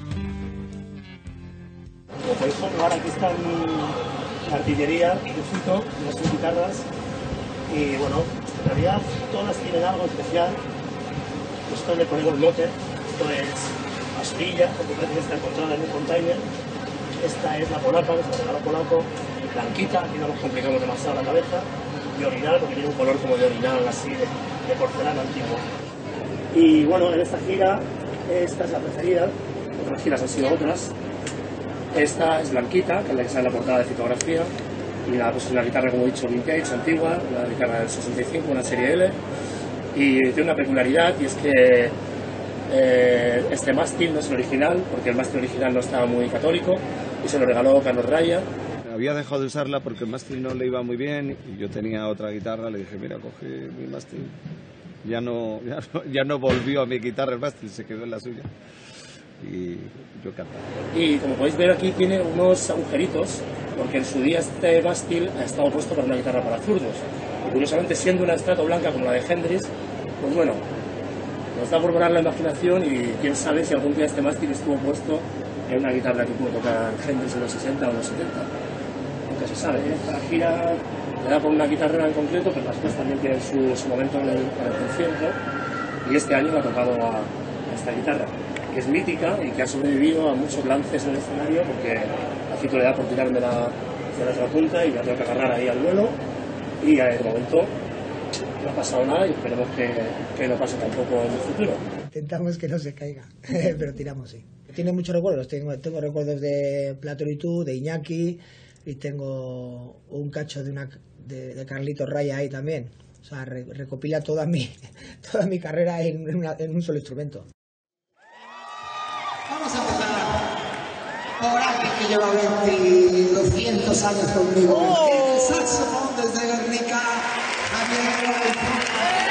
Como podéis comprobar, aquí está la artillería de Fito, las sus guitarras. Y bueno, en realidad todas tienen algo especial. Esto le ponemos lote, esto es basurilla, porque parece que está encontrada en un container. esta es la polaca, que se la regaló polaco, blanquita, aquí no nos complicamos demasiado la cabeza, de orinal, porque tiene un color como de orinal, así, de, de porcelana antigua. Y bueno, en esta gira, esta es la preferida, otras giras han sido otras. Esta es blanquita, que es la que sale en la portada de fotografía, y la, pues, una guitarra, como he dicho, vintage, antigua, una guitarra del sesenta y cinco, una serie L, y tiene una peculiaridad, y es que eh, este mástil no es el original, porque el mástil original no estaba muy católico, y se lo regaló Carlos Raya. Había dejado de usarla porque el mástil no le iba muy bien, y yo tenía otra guitarra, le dije, mira, coge mi mástil. Ya no, ya no, ya no volvió a mi guitarra el mástil, se quedó en la suya. Y yo cantaba. Y como podéis ver aquí tiene unos agujeritos, porque en su día este mástil ha estado puesto para una guitarra para zurdos. Y curiosamente, siendo una estrato blanca como la de Hendrix, pues bueno, nos da por volar la imaginación, y quién sabe si algún día este mástil estuvo puesto en una guitarra que pudo tocar Hendrix en los sesenta o en los setenta. Nunca se sabe, ¿eh? Esta gira le da por una guitarra en concreto, pero las cosas también tienen su, su momento en el, en el concierto, y este año le ha tocado a, a esta guitarra, que es mítica y que ha sobrevivido a muchos lances en el escenario, porque a Fito le da por tirarme de la, de la otra punta y me tengo que agarrar ahí al vuelo, y de momento no ha pasado nada, y esperemos que, que no pase tampoco en el futuro. Intentamos que no se caiga, pero tiramos, sí. Tiene muchos recuerdos, tengo, tengo recuerdos de Plato y tú, de Iñaki, y tengo un cacho de, una, de, de Carlitos Raya ahí también. O sea, re, recopila toda mi, toda mi carrera en, una, en un solo instrumento. Vamos a empezar por alguien que lleva veinte, doscientos años conmigo. ¡Oh! El saxofón desde Guernica, Javier Loaiza.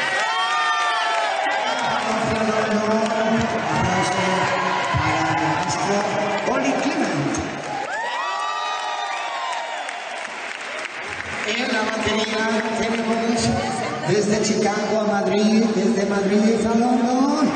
Oli Clement. En la batería tenemos desde Chicago a Madrid, desde Madrid a London.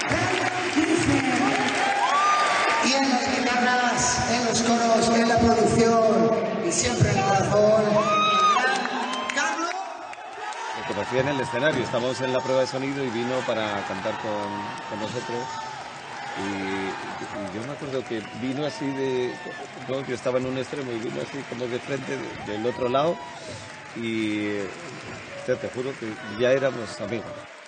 Y en las guitarras, en los coros, en la producción y siempre en el corazón, Carlos. Lo conocí en el escenario, estamos en la prueba de sonido y vino para cantar con, con nosotros. Y, y yo me acuerdo que vino así de... ¿no? Yo estaba en un extremo y vino así como de frente de, del otro lado, y te, te juro que ya éramos amigos.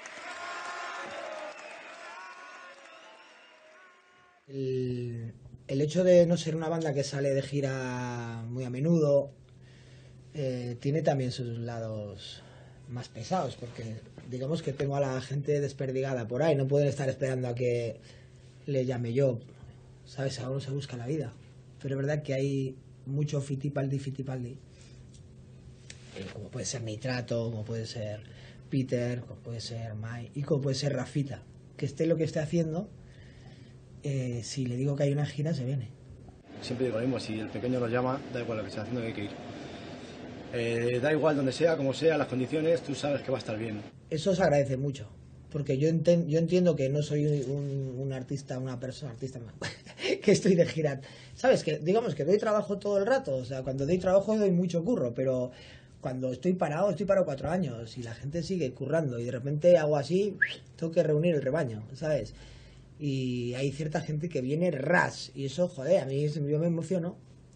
El, el hecho de no ser una banda que sale de gira muy a menudo eh, tiene también sus lados más pesados, porque digamos que tengo a la gente desperdigada por ahí, no pueden estar esperando a que le llame yo, ¿sabes? Ahora uno se busca la vida, pero es verdad que hay mucho fitipaldi, fitipaldi, eh, como puede ser Nitrato, como puede ser Peter, como puede ser Mai y como puede ser Rafita, que esté lo que esté haciendo. Eh, si le digo que hay una gira, se viene. Siempre digo lo mismo, si el pequeño nos llama, da igual lo que esté haciendo, que hay que ir. Eh, da igual donde sea, como sea, las condiciones, tú sabes que va a estar bien. Eso se agradece mucho, porque yo, enten, yo entiendo que no soy un, un artista, una persona artista, no, que estoy de gira. ¿Sabes? Que digamos que doy trabajo todo el rato, o sea, cuando doy trabajo doy mucho curro, pero cuando estoy parado, estoy parado cuatro años y la gente sigue currando y de repente hago así, tengo que reunir el rebaño, ¿sabes? Y hay cierta gente que viene ras, y eso, joder, a mí yo me emociono.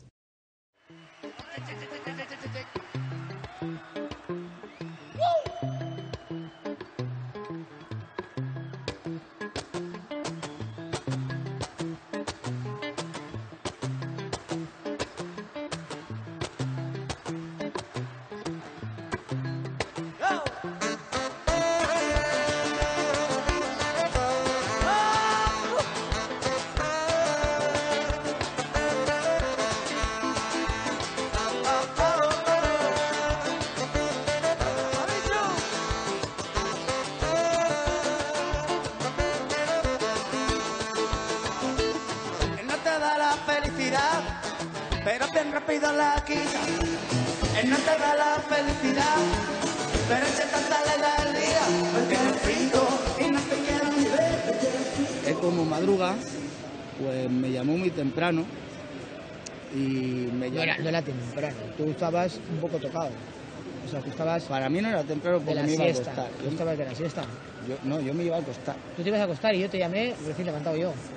Pero bien rápido la quita. Él no te da la felicidad, pero se te sale la día, porque eres frito y no te quiero ni ver. Es como madruga, pues me llamó muy temprano y me llamó... No era, no era temprano, tú estabas un poco tocado. O sea, tú estabas... Para mí no era temprano porque me iba a acostar. ¿Tú estabas de la siesta? Yo, no, yo me iba a acostar. Tú te ibas a acostar y yo te llamé recién levantado yo.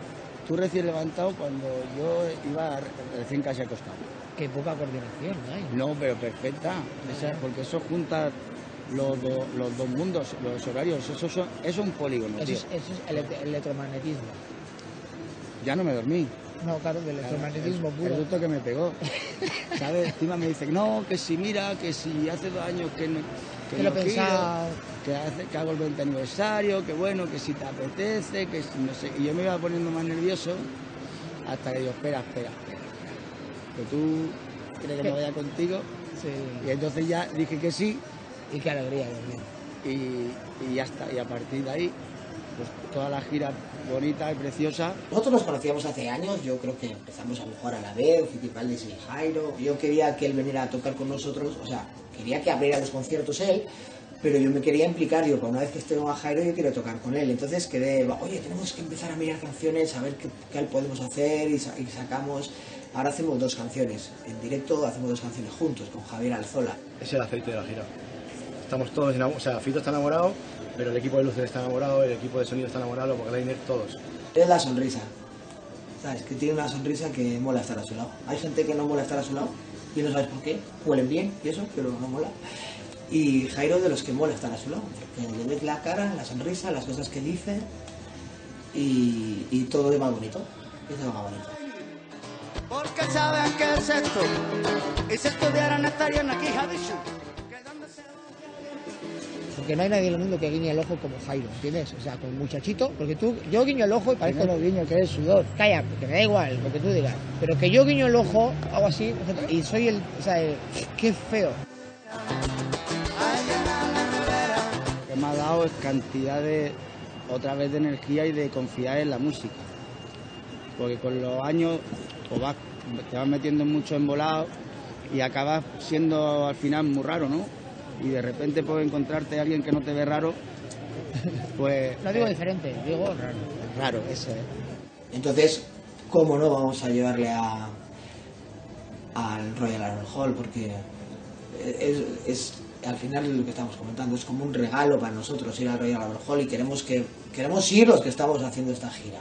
tú recién levantado cuando yo iba recién casi acostado. Qué poca coordinación, ¿no? No, pero perfecta, esa, porque eso junta los, do, los dos mundos, los horarios, eso, eso, eso es un polígono, Eso tío. es, eso es el ele- electromagnetismo. Ya no me dormí. No, claro, del electromagnetismo el, puro. el susto que me pegó. ¿Sabes? Encima me dice, no, que si mira, que si hace dos años que no, que Que no lo pensaba. quiero, que, hace, que hago el veinte aniversario, que bueno, que si te apetece, que si no sé. Y yo me iba poniendo más nervioso hasta que digo, espera, espera, espera. Que tú crees que me vaya contigo. Sí. Y entonces ya dije que sí. Y qué alegría, Dios mío. Y, y ya está. Y a partir de ahí, pues toda la gira bonita y preciosa. Nosotros nos conocíamos hace años, yo creo que empezamos a lo mejor a la vez, Fitipaldis y Jairo. Yo quería que él viniera a tocar con nosotros, o sea, quería que abriera los conciertos él, pero yo me quería implicar, yo, una vez que esté con Jairo, yo quiero tocar con él. Entonces quedé, oye, tenemos que empezar a mirar canciones, a ver qué, qué podemos hacer, y, sa- y sacamos. Ahora hacemos dos canciones, en directo hacemos dos canciones juntos, con Javier Alzola. Es el aceite de la gira. Estamos todos enamorados, o sea, Fito está enamorado, pero el equipo de luces está enamorado, el equipo de sonido está enamorado, porque Liner, todos. Es la sonrisa, ¿sabes? Que tiene una sonrisa que mola estar a su lado. Hay gente que no mola estar a su lado y no sabes por qué, huelen bien y eso, pero no mola. Y Jairo de los que mola estar a su lado, porque le ves la cara, la sonrisa, las cosas que dice y, y todo es más bonito, es más bonito. Porque saben que es esto, y si estuvieran estarían aquí, Javichu. Porque no hay nadie en el mundo que guiñe el ojo como Jairo, ¿entiendes? O sea, con un muchachito, porque tú, yo guiño el ojo y parezco no lo guiño, que es sudor. Calla, que me da igual lo que tú digas. Pero que yo guiño el ojo, hago así, y soy el, o sea, el, qué feo. Lo que me ha dado es cantidad de, otra vez, de energía y de confiar en la música. Porque con los años pues vas, te vas metiendo mucho embolado y acabas siendo al final muy raro, ¿no? Y de repente puedes encontrarte a alguien que no te ve raro, pues... No digo diferente, digo raro. Raro, ese es. Entonces, ¿cómo no vamos a llevarle a al Royal Albert Hall? Porque es, es al final lo que estamos comentando, es como un regalo para nosotros ir al Royal Albert Hall y queremos que queremos ir los que estamos haciendo esta gira.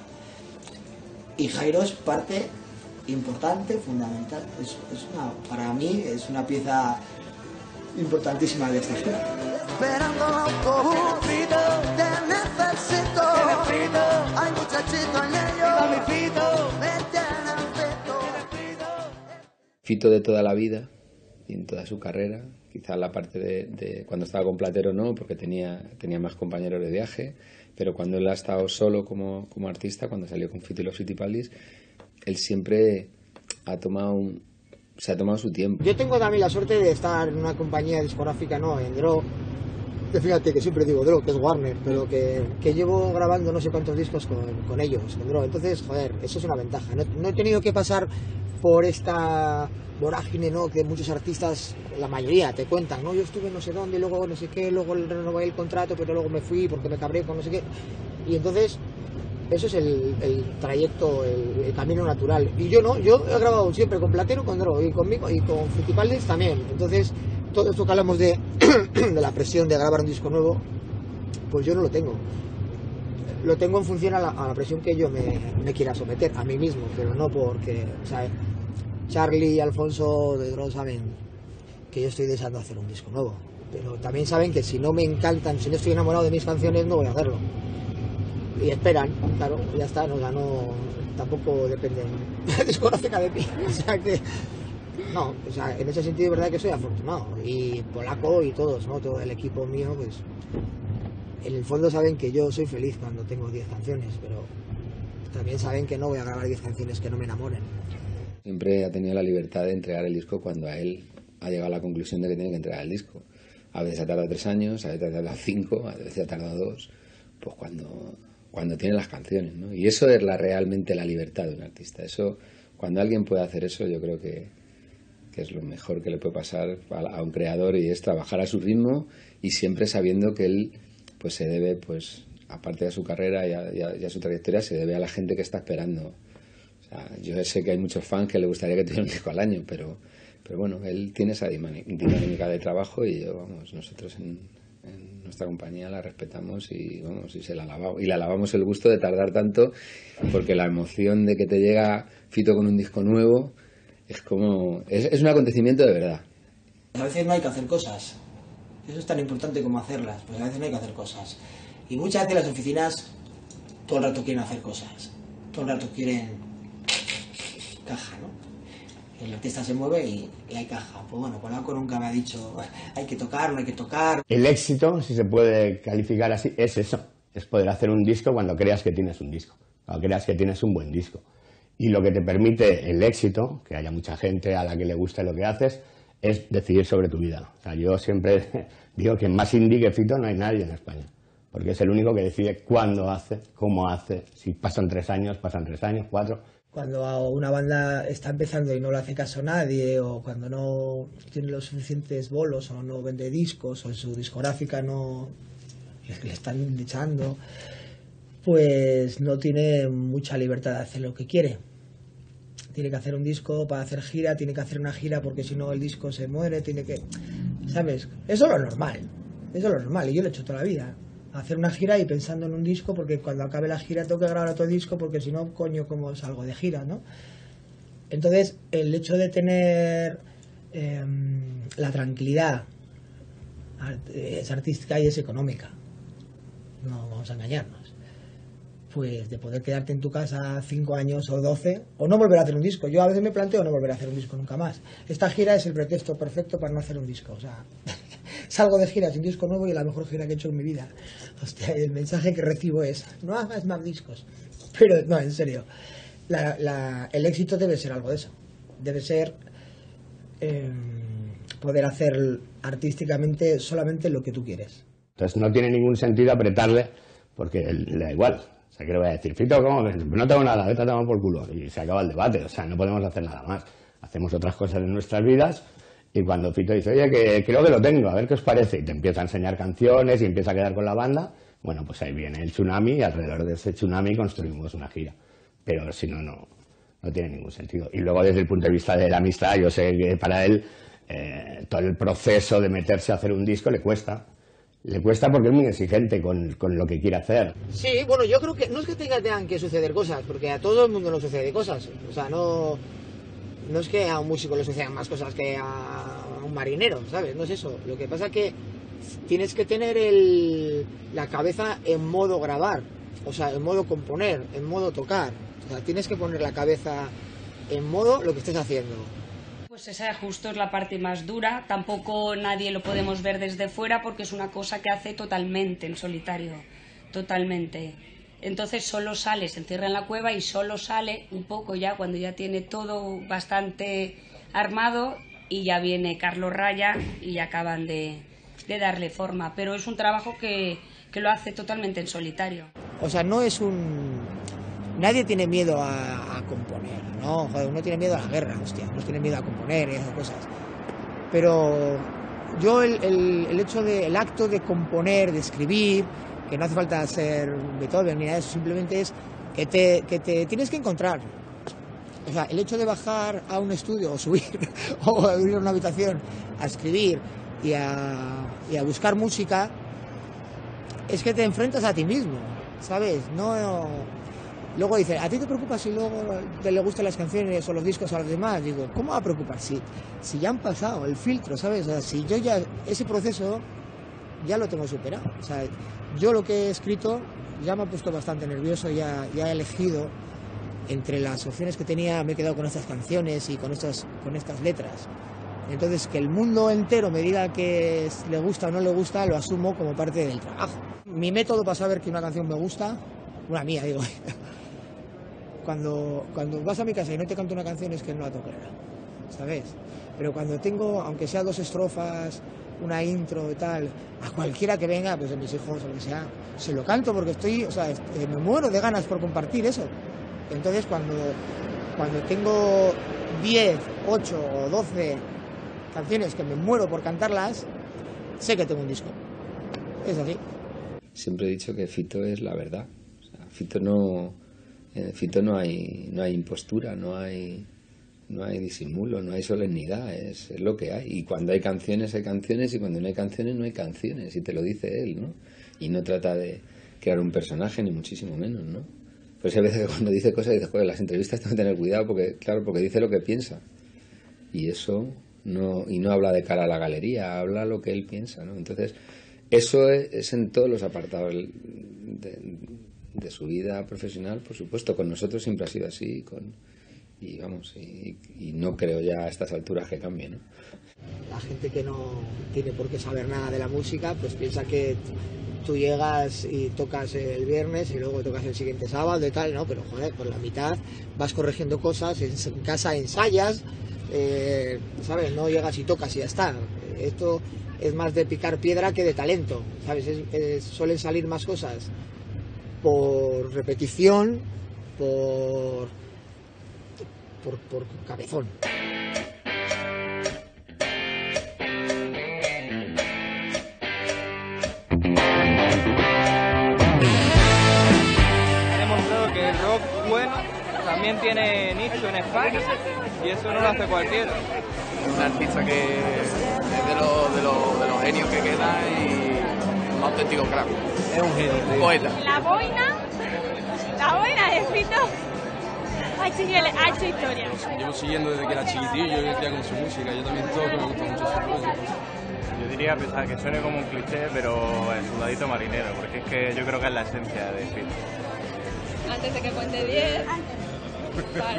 Y Jairo es parte importante, fundamental. Es, es una, para mí es una pieza importantísima de esta gira. Esperando el autobús, te necesito. Hay muchachito en ello, mi Fito, me tienen Fito. Fito de toda la vida y en toda su carrera, quizás la parte de, de cuando estaba con Platero no, porque tenía, tenía más compañeros de viaje, pero cuando él ha estado solo como, como artista, cuando salió con Fito y los Fitipaldis, él siempre ha tomado un, se ha tomado su tiempo. Yo tengo también la suerte de estar en una compañía discográfica, no, en Dro, que fíjate que siempre digo Dro, que es Warner, pero que, que llevo grabando no sé cuántos discos con, con ellos, con Dro. Entonces, joder, eso es una ventaja. No, no he tenido que pasar por esta vorágine, ¿no? Que muchos artistas, la mayoría, te cuentan, ¿no? Yo estuve no sé dónde, luego no sé qué, luego renové el contrato, pero luego me fui porque me cabré con no sé qué. Y entonces, eso es el, el trayecto, el, el camino natural. Y yo no, yo he grabado siempre con Platero, con Dro, y conmigo, y con Fitipaldis también. Entonces, todo esto que hablamos de, de la presión de grabar un disco nuevo, pues yo no lo tengo. Lo tengo en función a la, a la presión que yo me, me quiera someter, a mí mismo, pero no porque, o sea, Charlie y Alfonso de Dro saben que yo estoy deseando hacer un disco nuevo. Pero también saben que si no me encantan, si no estoy enamorado de mis canciones, no voy a hacerlo. Y esperan, claro, ya está, no, ya no, tampoco depende de la discográfica de mí, o sea que, no, o sea, en ese sentido es verdad que soy afortunado, y Polaco y todos, ¿no? Todo el equipo mío, pues, en el fondo saben que yo soy feliz cuando tengo diez canciones, pero también saben que no voy a grabar diez canciones que no me enamoren. Siempre ha tenido la libertad de entregar el disco cuando a él ha llegado a la conclusión de que tiene que entregar el disco. A veces ha tardado tres años, a veces ha tardado cinco, a veces ha tardado dos, pues cuando... cuando tiene las canciones, ¿no? Y eso es la, realmente la libertad de un artista. Eso, cuando alguien puede hacer eso, yo creo que, que es lo mejor que le puede pasar a, a un creador, y es trabajar a su ritmo y siempre sabiendo que él pues se debe, pues aparte de su carrera y a, y a, y a su trayectoria, se debe a la gente que está esperando. O sea, yo sé que hay muchos fans que le gustaría que tuviera un disco al año, pero, pero bueno, él tiene esa dinámica de trabajo y yo, vamos, nosotros en, En nuestra compañía la respetamos y, vamos, y se la alabamos. Y le alabamos el gusto de tardar tanto, porque la emoción de que te llega Fito con un disco nuevo es como... Es, es un acontecimiento de verdad. A veces no hay que hacer cosas. Eso es tan importante como hacerlas. Pues a veces no hay que hacer cosas. Y muchas veces las oficinas todo el rato quieren hacer cosas. Todo el rato quieren caja, ¿no? El artista se mueve y, y hay caja. Pues bueno, Polaco nunca me ha dicho hay que tocar, no hay que tocar. El éxito, si se puede calificar así, es eso. Es poder hacer un disco cuando creas que tienes un disco. Cuando creas que tienes un buen disco. Y lo que te permite el éxito, que haya mucha gente a la que le guste lo que haces, es decidir sobre tu vida. O sea, yo siempre digo que más indie que Fito no hay nadie en España. Porque es el único que decide cuándo hace, cómo hace, si pasan tres años, pasan tres años, cuatro. Cuando una banda está empezando y no le hace caso a nadie, o cuando no tiene los suficientes bolos, o no vende discos, o su discográfica no le están echando, pues no tiene mucha libertad de hacer lo que quiere. Tiene que hacer un disco para hacer gira, tiene que hacer una gira porque si no el disco se muere, tiene que... ¿Sabes? Eso es lo normal, eso es lo normal, y yo lo he hecho toda la vida. Hacer una gira y pensando en un disco, porque cuando acabe la gira tengo que grabar otro disco, porque si no, coño, ¿cómo salgo de gira, no? Entonces, el hecho de tener eh, la tranquilidad es artística y es económica, no vamos a engañarnos, pues de poder quedarte en tu casa cinco años o doce, o no volver a hacer un disco. Yo a veces me planteo no volver a hacer un disco nunca más. Esta gira es el pretexto perfecto para no hacer un disco, o sea... Salgo de gira sin disco nuevo y la mejor gira que he hecho en mi vida. Hostia, el mensaje que recibo es no hagas más discos. Pero no, en serio, la, la, el éxito debe ser algo de eso. Debe ser eh, poder hacer artísticamente solamente lo que tú quieres. Entonces no tiene ningún sentido apretarle, porque le da igual. O sea, ¿qué le voy a decir? Fito, ¿cómo? No tengo nada, vete a tomar por culo. Y se acaba el debate. O sea, no podemos hacer nada más. Hacemos otras cosas en nuestras vidas. Y cuando Fito dice, oye, que creo que lo tengo, a ver qué os parece, y te empieza a enseñar canciones y empieza a quedar con la banda, bueno, pues ahí viene el tsunami y alrededor de ese tsunami construimos una gira. Pero si no, no, no tiene ningún sentido. Y luego desde el punto de vista de la amistad, yo sé que para él eh, todo el proceso de meterse a hacer un disco le cuesta. Le cuesta porque es muy exigente con, con lo que quiere hacer. Sí, bueno, yo creo que no es que tenga, tengan que suceder cosas, porque a todo el mundo nos sucede cosas. O sea, no... No es que a un músico le sucedan más cosas que a un marinero, ¿sabes? No es eso. Lo que pasa es que tienes que tener el, la cabeza en modo grabar, o sea, en modo componer, en modo tocar. O sea, tienes que poner la cabeza en modo lo que estés haciendo. Pues esa justo es la parte más dura. Tampoco nadie lo podemos ver desde fuera porque es una cosa que hace totalmente en solitario, totalmente. Entonces solo sale, se encierra en la cueva y solo sale un poco ya cuando ya tiene todo bastante armado y ya viene Carlos Raya y acaban de, de darle forma. Pero es un trabajo que, que lo hace totalmente en solitario. O sea, no es un... Nadie tiene miedo a, a componer, ¿no? Joder, uno tiene miedo a la guerra, hostia, uno tiene miedo a componer y esas cosas. Pero yo el, el, el hecho de, el acto de componer, de escribir... que no hace falta ser Beethoven ni nada de eso, simplemente es que te, que te tienes que encontrar. O sea, el hecho de bajar a un estudio o subir o a ir a una habitación a escribir y a, y a buscar música es que te enfrentas a ti mismo, ¿sabes? No, luego dices, ¿a ti te preocupa si luego te le gustan las canciones o los discos a los demás? Digo, ¿cómo va a preocupar? Si, si ya han pasado el filtro, ¿sabes? O sea, si yo ya, ese proceso ya lo tengo superado. O sea, yo lo que he escrito ya me ha puesto bastante nervioso, ya, ya he elegido entre las opciones que tenía, me he quedado con estas canciones y con estas, con estas letras. Entonces, que el mundo entero me diga que le gusta o no le gusta, lo asumo como parte del trabajo. Mi método para saber que una canción me gusta, una mía, digo, cuando, cuando vas a mi casa y no te canto una canción es que no la toco clara, ¿sabes? Pero cuando tengo, aunque sea dos estrofas, una intro y tal, a cualquiera que venga, pues de mis hijos o lo que sea, se lo canto porque estoy, o sea, me muero de ganas por compartir eso. Entonces cuando, cuando tengo diez, ocho o doce canciones que me muero por cantarlas, sé que tengo un disco. Es así. Siempre he dicho que Fito es la verdad. O sea, Fito no, en Fito no hay, no hay impostura, no hay, no hay disimulo, no hay solemnidad, es, es lo que hay. Y cuando hay canciones hay canciones, y cuando no hay canciones no hay canciones, y te lo dice él, ¿no? Y no trata de crear un personaje, ni muchísimo menos, ¿no? Pues hay veces que cuando dice cosas dices, joder, las entrevistas tengo que tener cuidado porque, claro, porque dice lo que piensa. Y eso no, y no habla de cara a la galería, habla lo que él piensa, ¿no? Entonces, eso es, es en todos los apartados de, de su vida profesional, por supuesto. Con nosotros siempre ha sido así, con, y vamos, y, y no creo ya a estas alturas que cambie, ¿no? La gente que no tiene por qué saber nada de la música, pues piensa que tú llegas y tocas el viernes y luego tocas el siguiente sábado y tal, ¿no? Pero joder, por la mitad vas corrigiendo cosas, en casa ensayas, eh, ¿sabes? No llegas y tocas y ya está. Esto es más de picar piedra que de talento, ¿sabes? Es, es, suelen salir más cosas por repetición, por, por, por cabezón. También tiene nicho en España y eso no lo hace cualquiera. Un artista que es de los de los de los genios que queda y un auténtico crack. Es un genio, un poeta. La boina, la boina de Fito ha hecho, ha hecho historia. Llevo siguiendo desde que era chiquitillo, yo decía con su música, yo también toco, me gusta mucho su música. Yo diría, a pesar que suene como un cliché, pero el soldadito marinero, porque es que yo creo que es la esencia de Fito. Antes de que cuente diez. Vale.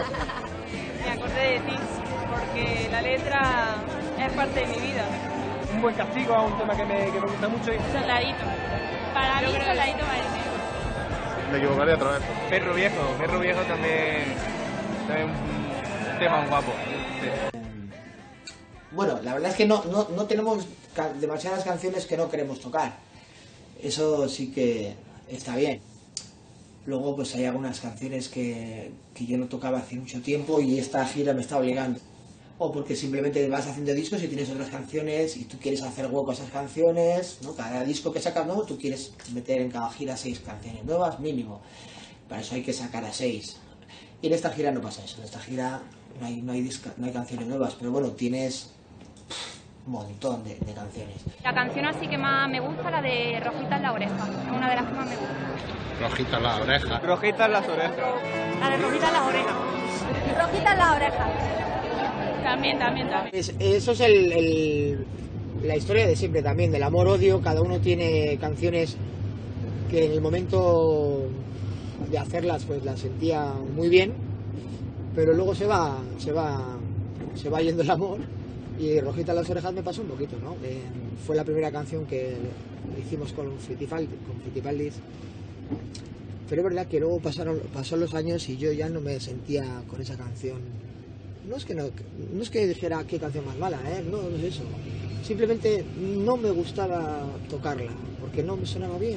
Me acordé de ti, porque la letra es parte de mi vida. Un buen castigo a un tema que me, que me gusta mucho. Y... Soldadito. Para Yo mí, creo soldadito marinero. Me equivocaría otra vez. Perro viejo, perro viejo también, también un tema guapo. Sí. Bueno, la verdad es que no, no, no tenemos ca demasiadas canciones que no queremos tocar. Eso sí que está bien. Luego pues hay algunas canciones que, que yo no tocaba hace mucho tiempo y esta gira me está obligando. O porque simplemente vas haciendo discos y tienes otras canciones y tú quieres hacer hueco a esas canciones, ¿no? Cada disco que sacas nuevo tú quieres meter en cada gira seis canciones nuevas mínimo. Para eso hay que sacar a seis. Y en esta gira no pasa eso. En esta gira no hay, no hay, disca, no hay canciones nuevas, pero bueno, tienes un montón de, de canciones. La canción así que más me gusta, la de Rojita en la oreja. Es una de las que más me gusta. Rojita en las orejas. Rojita en las orejas. La de Rojita en las orejas. Rojita en las orejas. También, también, también. Es, eso es el, el, la historia de siempre también, del amor-odio. Cada uno tiene canciones que en el momento de hacerlas pues las sentía muy bien, pero luego se va, se va, se va yendo el amor. Y Rojita en las orejas me pasó un poquito, ¿no? Eh, fue la primera canción que hicimos con Fitipaldis, con Fitipaldis. Pero es verdad que luego pasaron, pasó los años y yo ya no me sentía con esa canción. No es que no, no es que dijera qué canción más mala, ¿eh? No, no es eso. Simplemente no me gustaba tocarla, porque no me sonaba bien,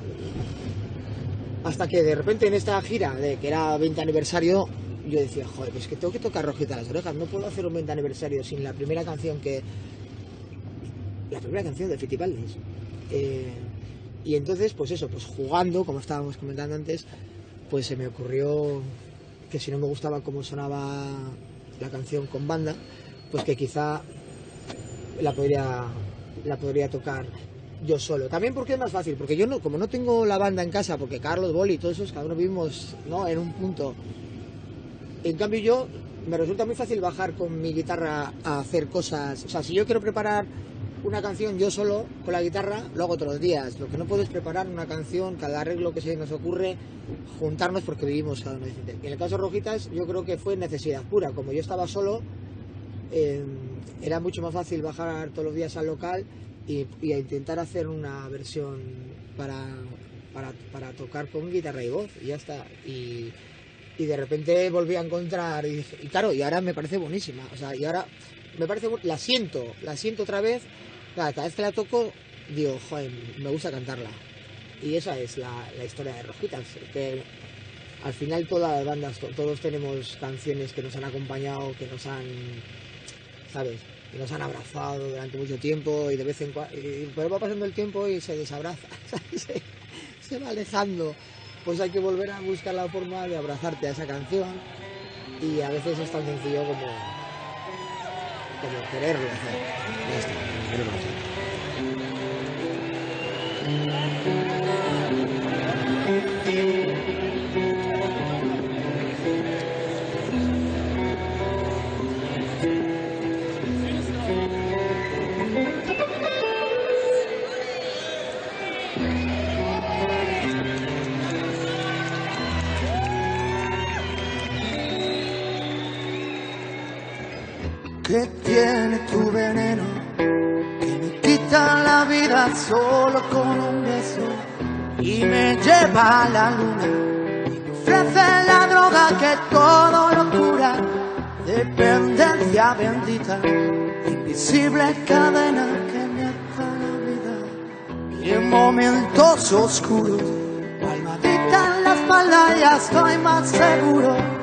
¿no? Hasta que de repente en esta gira, de que era veinte aniversario, yo decía, joder, pues que tengo que tocar Rojita en las orejas, no puedo hacer un veinte aniversario sin la primera canción que... La primera canción de Fitipaldis. Eh... Y entonces, pues eso, pues jugando, como estábamos comentando antes, pues se me ocurrió que si no me gustaba cómo sonaba la canción con banda, pues que quizá la podría, la podría tocar yo solo. También porque es más fácil, porque yo no, como no tengo la banda en casa, porque Carlos, Boli y todos esos, cada uno vivimos, ¿no?, en un punto. En cambio yo, me resulta muy fácil bajar con mi guitarra a hacer cosas. O sea, si yo quiero preparar una canción yo solo con la guitarra, lo hago todos los días. Lo que no puedo es preparar una canción, cada arreglo que se nos ocurre, juntarnos porque vivimos cada uno distinto. Y en el caso de Rojitas yo creo que fue necesidad pura. Como yo estaba solo, eh, era mucho más fácil bajar todos los días al local y, y a intentar hacer una versión para, para, para tocar con guitarra y voz, y ya está. Y, y de repente volví a encontrar, y, y claro, y ahora me parece buenísima. O sea, y ahora me parece, la siento, la siento otra vez. Cada vez que la toco, digo, joder, me gusta cantarla. Y esa es la, la historia de Rojitas, que al final todas las bandas, to, todos tenemos canciones que nos han acompañado, que nos han, ¿sabes?, que nos han abrazado durante mucho tiempo, y de vez en cuando, pero va pasando el tiempo y se desabraza, se, se va alejando. Pues hay que volver a buscar la forma de abrazarte a esa canción y a veces es tan sencillo como, como quererlo hacer. Ya está, quererlo hacer. Que tiene tu veneno, que me quita la vida solo con un beso y me lleva a la luna y me ofrece la droga que todo lo cura, dependencia bendita, invisible cadena que me ata la vida y en momentos oscuros, palmadita en la espalda ya estoy más seguro.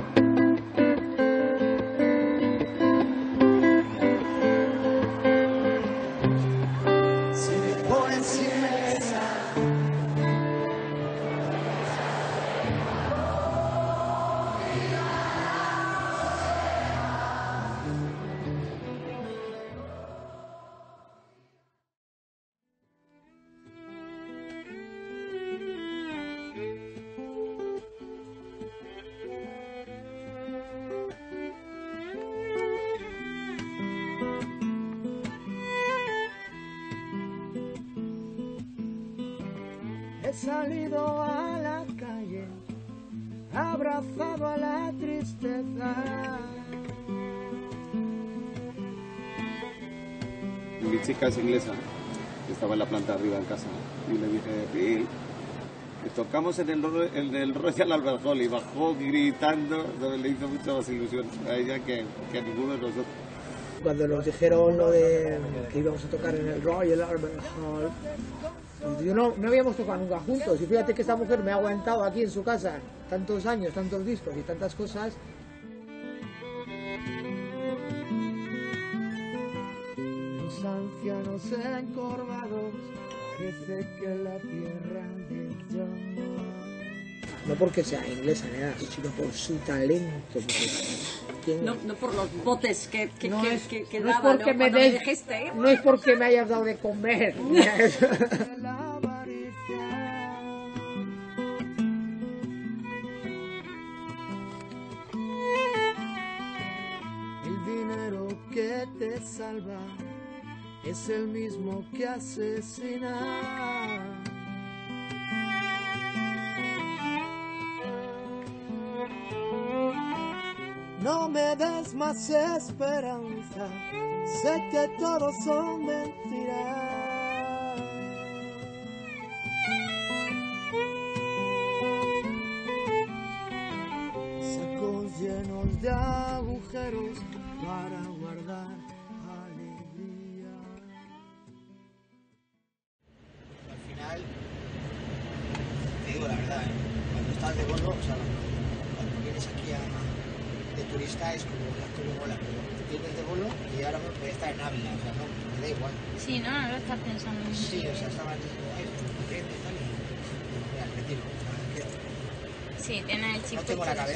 He salido a la calle, abrazado a la tristeza. Mi chica es inglesa, estaba en la planta arriba en casa, y le dije, Phil, que tocamos en el, en el Royal Albert Hall, y bajó gritando, le hizo mucha más ilusión a ella que, que a ninguno de nosotros. Cuando nos dijeron lo de que íbamos a tocar en el Royal Albert Hall, yo no, no habíamos tocado nunca juntos, y fíjate que esta mujer me ha aguantado aquí en su casa tantos años, tantos discos y tantas cosas. Los ancianos encorvados que sequen la tierra de llama. No porque sea inglesa ni nada, sino por su talento. ¿Quién? No, no por los botes que, que, no que, es, que, que no daba, es porque ¿no? me, Cuando des, me dijiste, ¿eh? no es porque me hayas dado de comer. El dinero que te salva es el mismo que asesina. No me des más esperanza, sé que todos son mentiras. Sacos llenos de agujeros para guardar alegría. Al final, te digo la verdad, ¿eh? Cuando estás de bolo, o sea, cuando vienes aquí a... de turista es como que todo mola, pero vienes de bolo y ahora me voy a estar en Ávila, o sea, no, me da igual. Sí, no, no lo estás pensando mucho. Sí, o sea, estaba diciendo, ay, me prende y tal, y mira, me retiro. Sí, tiene el chip. No tengo la cabeza.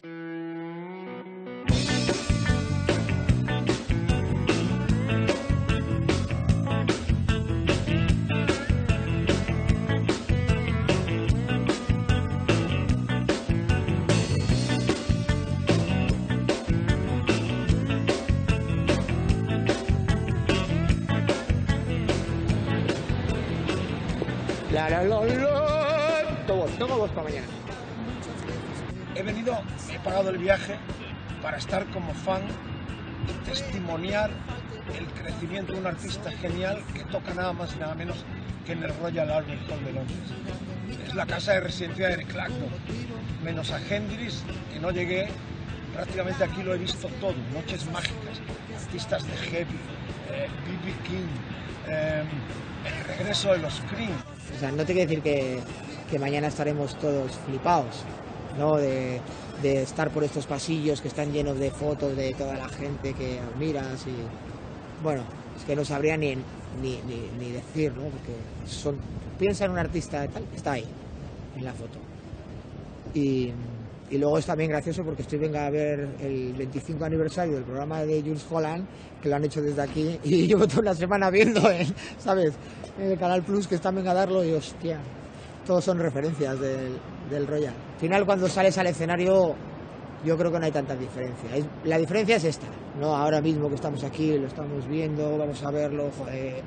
La, la, la, la. Tomo, tomo vos para mañana. He venido, he pagado el viaje para estar como fan y testimoniar el crecimiento de un artista genial que toca nada más y nada menos que en el Royal Albert Hall de Londres. Es la casa de residencia de Eric Clapton, menos a Hendrix, que no llegué, prácticamente aquí lo he visto todo, noches mágicas, artistas de heavy, eh, B B King, eh, el regreso de los Cream. O sea, no te quiero decir que, que mañana estaremos todos flipados, ¿no? De, de estar por estos pasillos que están llenos de fotos de toda la gente que admiras y... Bueno, es que no sabría ni, ni, ni, ni decir, ¿no? Porque son... Piensa en un artista de tal que está ahí, en la foto. Y, Y luego es también gracioso porque estoy venga a ver el veinticinco aniversario del programa de Jules Holland, que lo han hecho desde aquí, y llevo toda una semana viendo, en, ¿sabes? En el Canal Plus, que están venga a darlo, y hostia, todos son referencias del, del Royal. Al final, cuando sales al escenario, yo creo que no hay tanta diferencia. Es, la diferencia es esta, ¿no? Ahora mismo que estamos aquí, lo estamos viendo, vamos a verlo, joder,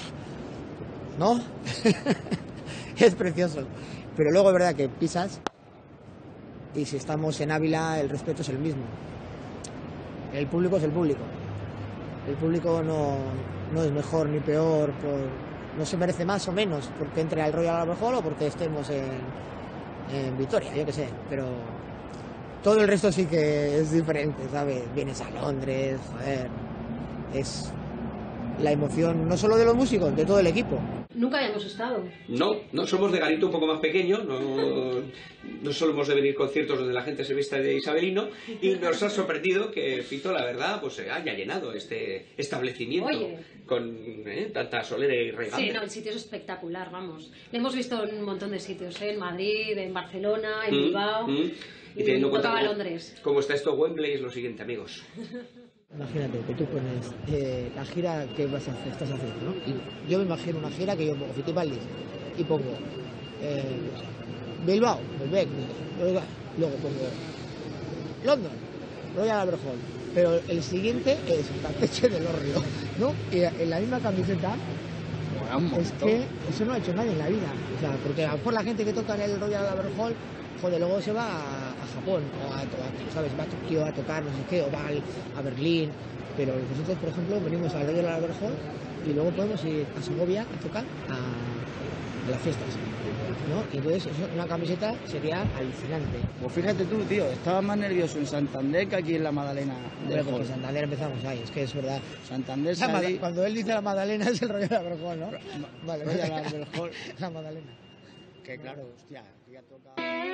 ¿no? Es precioso. Pero luego es verdad que pisas, y si estamos en Ávila, el respeto es el mismo. El público es el público. El público no, no es mejor ni peor, por, no se merece más o menos porque entre al Royal Albert Hall o porque estemos en, en Vitoria, yo qué sé. Pero todo el resto sí que es diferente, ¿sabes? Vienes a Londres, joder. Es la emoción no solo de los músicos, de todo el equipo. Nunca habíamos estado. No, no somos de garito un poco más pequeño, no, no solemos de venir conciertos donde la gente se vista de isabelino y nos ha sorprendido que Fito, la verdad, pues haya llenado este establecimiento. Oye. Con eh, tanta solera y regambre. Sí, no, el sitio es espectacular, vamos. Lo hemos visto en un montón de sitios, ¿eh? En Madrid, en Barcelona, en mm, Bilbao mm. y, y teniendo en cuenta cómo, Londres. Cómo está esto, Wembley es lo siguiente, amigos. Imagínate que tú pones eh, la gira que vas a hacer, estás haciendo, ¿no? Y yo me imagino una gira que yo pongo Fittipaldi y pongo eh, Bilbao, Belbec, luego pongo London, Royal Albert Hall, pero el siguiente es Campeche del Orrio, ¿no? Y en la misma camiseta. Es que eso no ha hecho nadie en la vida, o sea, porque a lo mejor la gente que toca en el Royal Albert Hall, joder, luego se va a, a Japón, o a, a, ¿sabes? Va a Tokio a tocar, no sé qué, o va a Berlín, pero nosotros, por ejemplo, venimos al Royal Albert Hall y luego podemos ir a Segovia a tocar a, a las fiestas, ¿no? Y entonces eso, una camiseta sería alucinante. Pues fíjate tú, tío, estaba más nervioso en Santander que aquí en la Magdalena. Bueno, porque en Santander empezamos ahí, es que es verdad. Santander la salí... Cuando él dice la Magdalena es el Royal Albert Hall, ¿no? Vale, Royal Albert Hall. La Magdalena. Que claro, hostia, ya toca...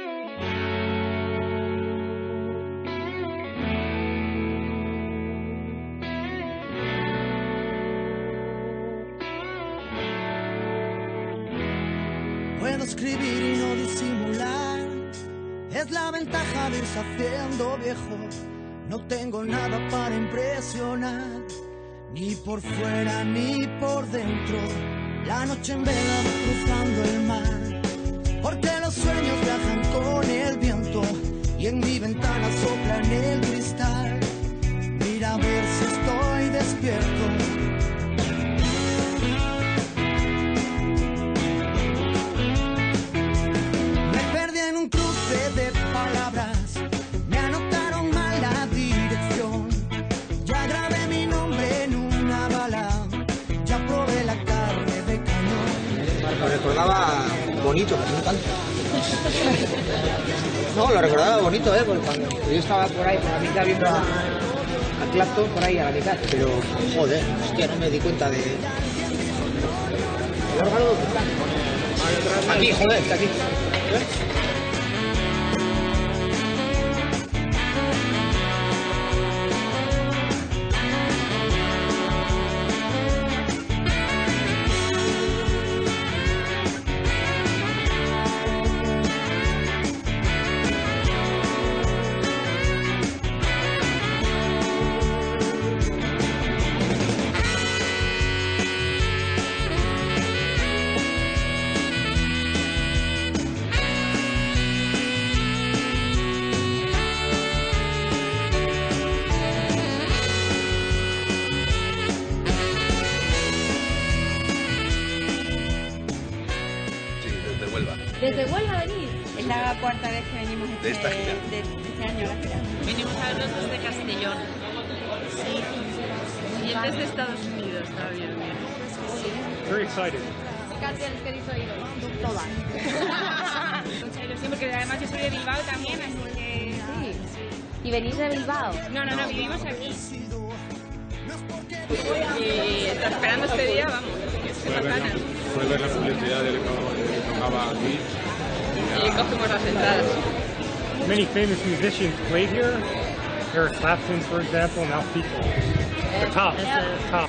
Puedo escribir y no disimular, es la ventaja de irse haciendo viejo. No tengo nada para impresionar, ni por fuera ni por dentro. La noche en vela va cruzando el mar, porque los sueños viajan con el viento y en mi ventana soplan el cristal. Mira a ver si estoy despierto. De palabras, me anotaron mal la dirección. Ya grabé mi nombre en una bala, ya probé la carne de cañón. Lo recordaba bonito, me encanta. No, lo recordaba bonito, ¿eh? Porque cuando yo estaba por ahí, por la mitad, viendo a, a Clapton por ahí a la mitad. Pero, joder, hostia, no me di cuenta de... ¿El órgano dónde está? Aquí, joder, está aquí. ¿Eh? ¿Desde Huelva venís? Es la cuarta vez que venimos este, de esta gira. De, de este año la gira. Venimos a verlos desde Castellón. Sí. Y desde Estados Unidos también. Sí. Very excited. ¿Qué canciones queréis oír hoy? Todas. Sí, porque además yo soy de Bilbao también, así que... Sí. ¿Y venís de Bilbao? No, no, no, vivimos aquí. Y esperando este día, vamos, qué bacanas. Fue ver la publicidad de que tocaba aquí. Y cogimos las entradas. Many famous musicians played here. Eric Clapton, for example, now people. The top. The top.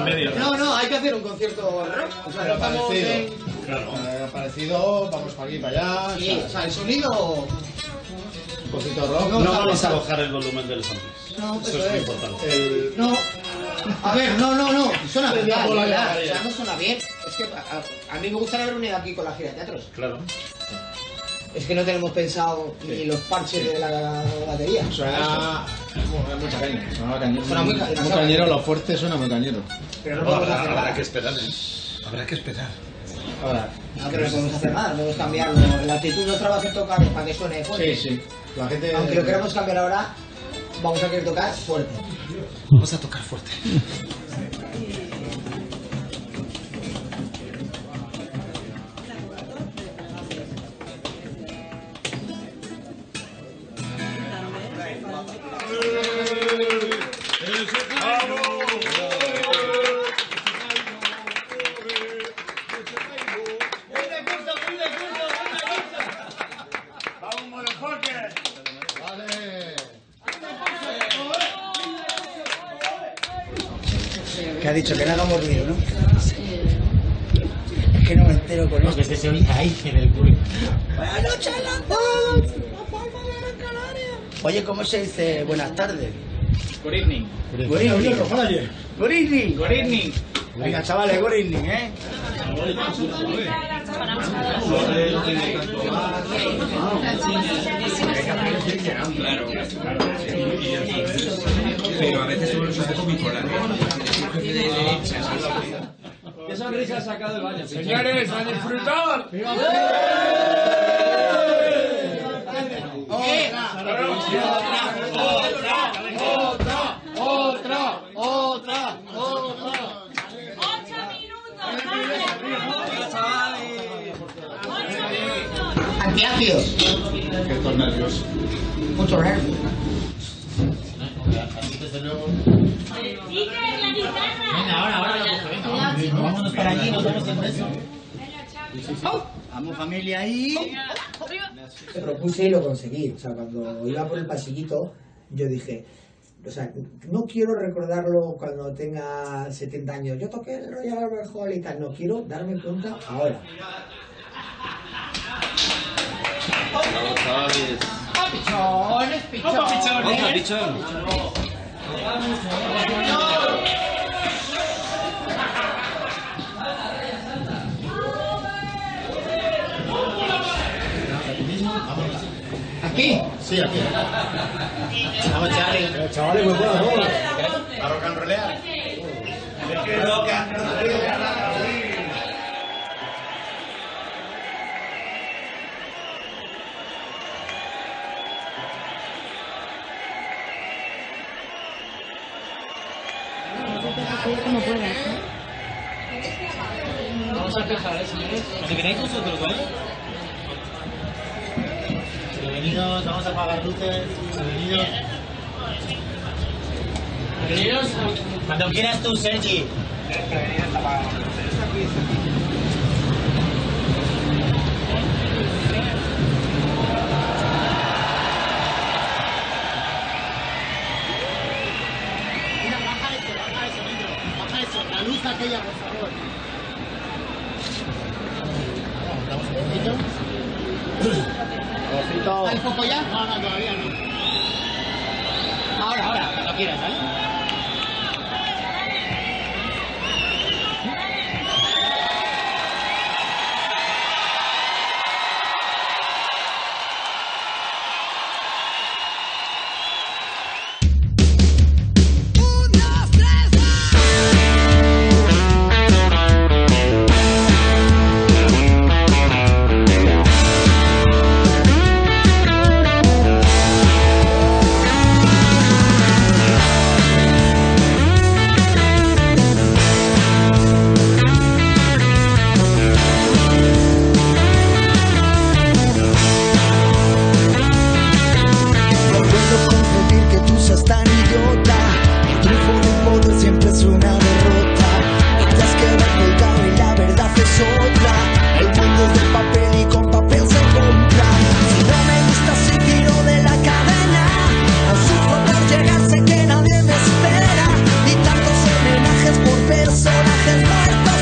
No, no, hay que hacer un concierto rock. O sea, Pero estamos parecido. en... Claro. Eh, parecido, vamos para aquí y para allá. Sí, o sea, el sonido... Un poquito rock. No, No, no, vamos a no. bajar el volumen de los amplis. No, Eso eso es muy es. importante. El- No, a ver, no, no, no, suena Ya fatal, por la ¿verdad? ya, O ya. sea, no suena bien. Es que a, a mí me gustaría haber venido aquí con la gira de teatros. Claro. Es que no tenemos pensado ni los parches de la batería. Suena muy, muy cañero. Suena cañero. Suena muy muy, ca- muy demasiado cañero, cañero. lo fuerte suena muy cañero. Pero no podemos hacer habrá nada. que esperar, ¿eh? Habrá que esperar. Ahora. No, pero no podemos hacer nada, no podemos cambiarlo. La actitud nuestra va a ser tocar para que suene fuerte. Sí, sí. La gente... Aunque lo queramos cambiar ahora, vamos a querer tocar fuerte. Vamos a tocar fuerte. Que ha dicho que no hagamos ruido, ¿no? Es que no me entero con esto. Que se oye ahí en el culo. Buenas noches, Las Palmas. Oye, ¿cómo se dice buenas tardes? Good evening. Good evening. Good evening. Good evening. Venga, chavales, good evening, ¿eh? Pero a veces uno es un poco bipolar. De derecha, ¿Qué sonrisa has sacado del baño? Señores, a disfrutar. Otra, otra, otra, otra. Antiácidos. Que estos nervios. Mucho nervio. Venga, ahora, ahora lo cojo, venga, venga, vámonos para allí, nos vamos en beso. Vamos familia ahí. Te propuse y lo conseguí. O sea, cuando iba por el pasillito, yo dije, o sea, no quiero recordarlo cuando tenga setenta años. Yo toqué el Royal Albert Hall y tal. No, quiero darme cuenta ahora. Pichones, pichones. pichón. ¿Aquí? Sí, aquí. Vamos, Charlie. Los chavales, muy buenos, ¿no? A rock and rollear. Rock and roll. Como puedas. Vamos a empezar, ¿eh, señores? Si queréis vosotros, ¿vale? Bienvenidos, vamos a apagar luces. Bienvenidos. Bienvenidos. Cuando quieras tú, Sergi. Mira, baja eso, baja eso, dentro. Baja eso, la luz aquella, por favor. Damos un poquito. ¿Está el foco ya? No, no, todavía no. Ahora, ahora, cuando quieras, ¿vale? Thank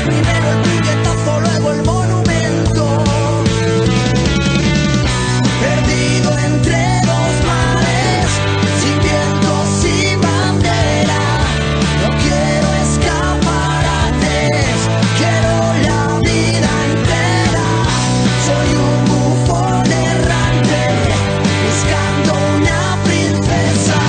Primero el piquetazo, luego el monumento. Perdido entre dos mares, sin viento, sin bandera. No quiero escaparates, quiero la vida entera. Soy un bufón errante, buscando una princesa.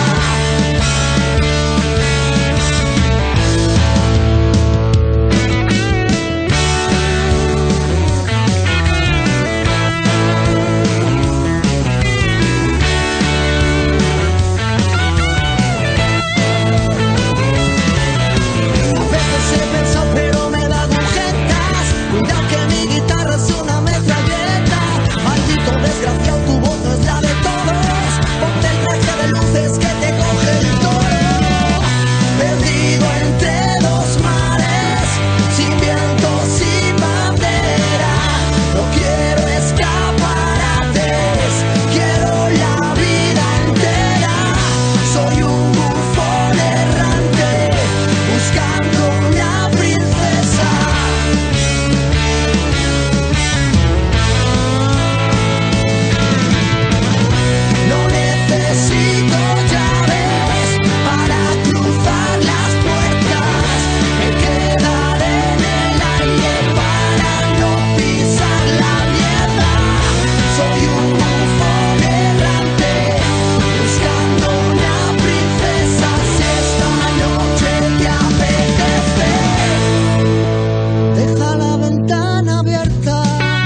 A veces he pensado pero me da agujetas. Cuidado que mi guitarra es una metralleta. Maldito desgraciado, tu voz no es la de todos. Ponte el traje de luces que te coge el toro. Perdido entre dos mares, sin viento, sin bandera. No quiero escaparates, quiero la vida entera. Soy un bufón errante, buscando una princesa. No necesito llaves para cruzar las puertas. Me quedaré en el aire para no pisar la mierda. Soy un bufón errante, buscando una princesa. Si esta noche te apetece, deja la ventana abierta.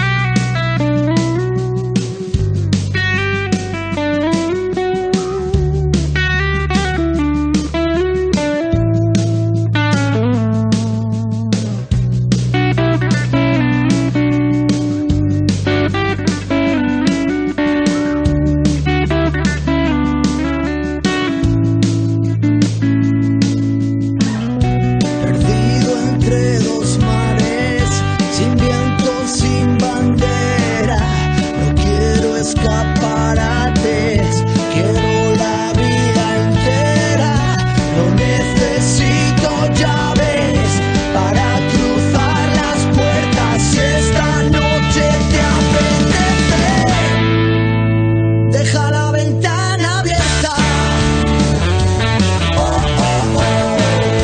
Perdido entre dos mares, sin viento, sin bandera. No quiero escaparates, quiero la vida entera. No necesito llaves para cruzar las puertas. Si esta noche te apetece, deja la ventana abierta. Oh, oh, oh.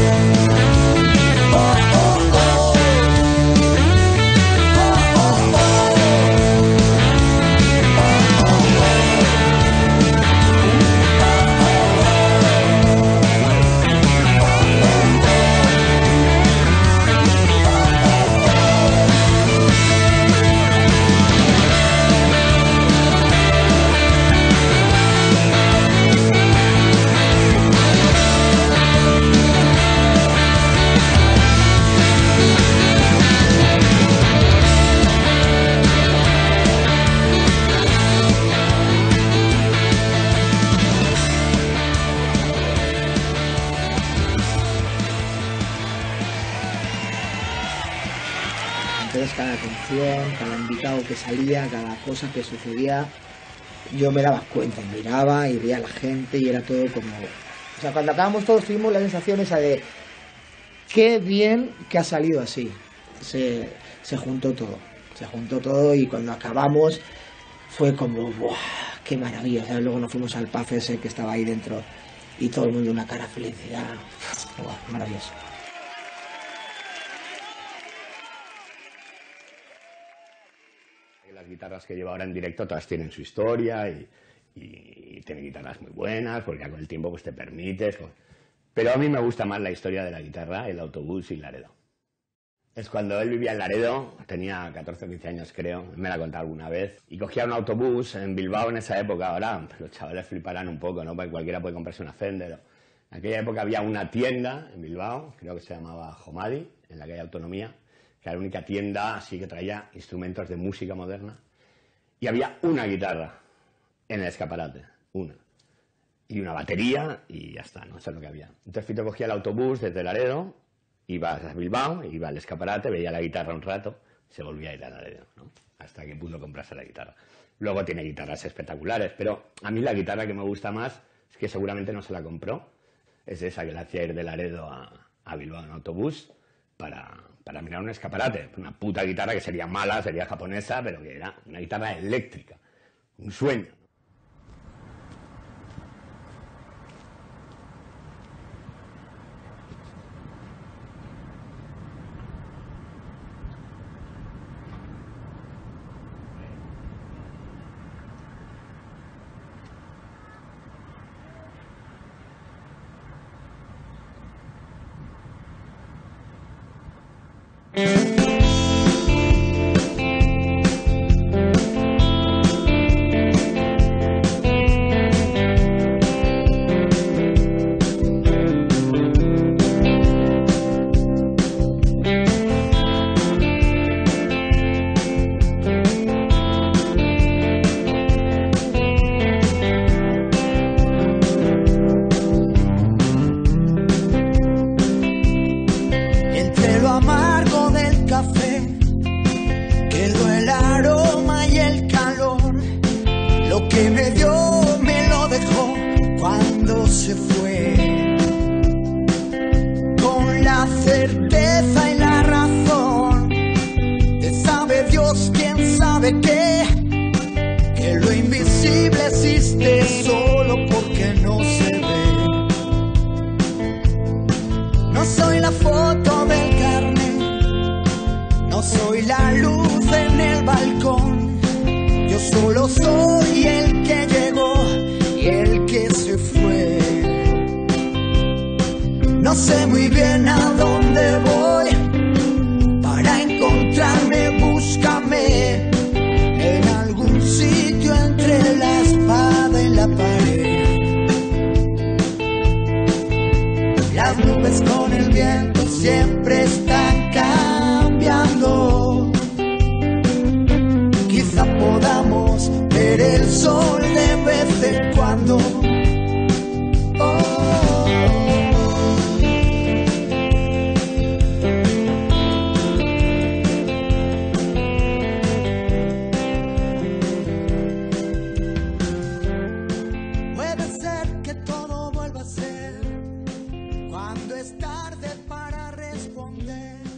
Entonces cada canción, cada invitado que salía, cada cosa que sucedía, yo me daba cuenta, miraba y veía a la gente y era todo como... O sea, cuando acabamos todos tuvimos la sensación esa de qué bien que ha salido así. Se, se juntó todo, se juntó todo y cuando acabamos fue como, ¡buah! ¡Qué maravilla! O sea, luego nos fuimos al pub ese que estaba ahí dentro y todo el mundo una cara de felicidad. ¡Buah! Maravilloso. Las guitarras que llevo ahora en directo todas tienen su historia y, y tienen guitarras muy buenas porque ya con el tiempo pues te permites. Pero a mí me gusta más la historia de la guitarra, el autobús y Laredo. Es cuando él vivía en Laredo, tenía catorce o quince años creo, me la ha contado alguna vez, y cogía un autobús en Bilbao en esa época. Ahora los chavales fliparán un poco, ¿no? Porque cualquiera puede comprarse una Fender. En aquella época había una tienda en Bilbao, creo que se llamaba Jomadi, en la calle Autonomía, que era la única tienda así que traía instrumentos de música moderna, y había una guitarra en el escaparate, una, y una batería, y ya está, no sé lo que había. Entonces Fito cogía el autobús desde Laredo, iba a Bilbao, iba al escaparate, veía la guitarra un rato, se volvía a ir a Laredo, ¿no? Hasta que pudo comprarse la guitarra. Luego tiene guitarras espectaculares, pero a mí la guitarra que me gusta más, es que seguramente no se la compró, es esa que la hacía ir de Laredo a, a Bilbao en autobús para, para mirar un escaparate. Una puta guitarra que sería mala, sería japonesa, pero que era una guitarra eléctrica. Un sueño. Cuando es tarde para responder.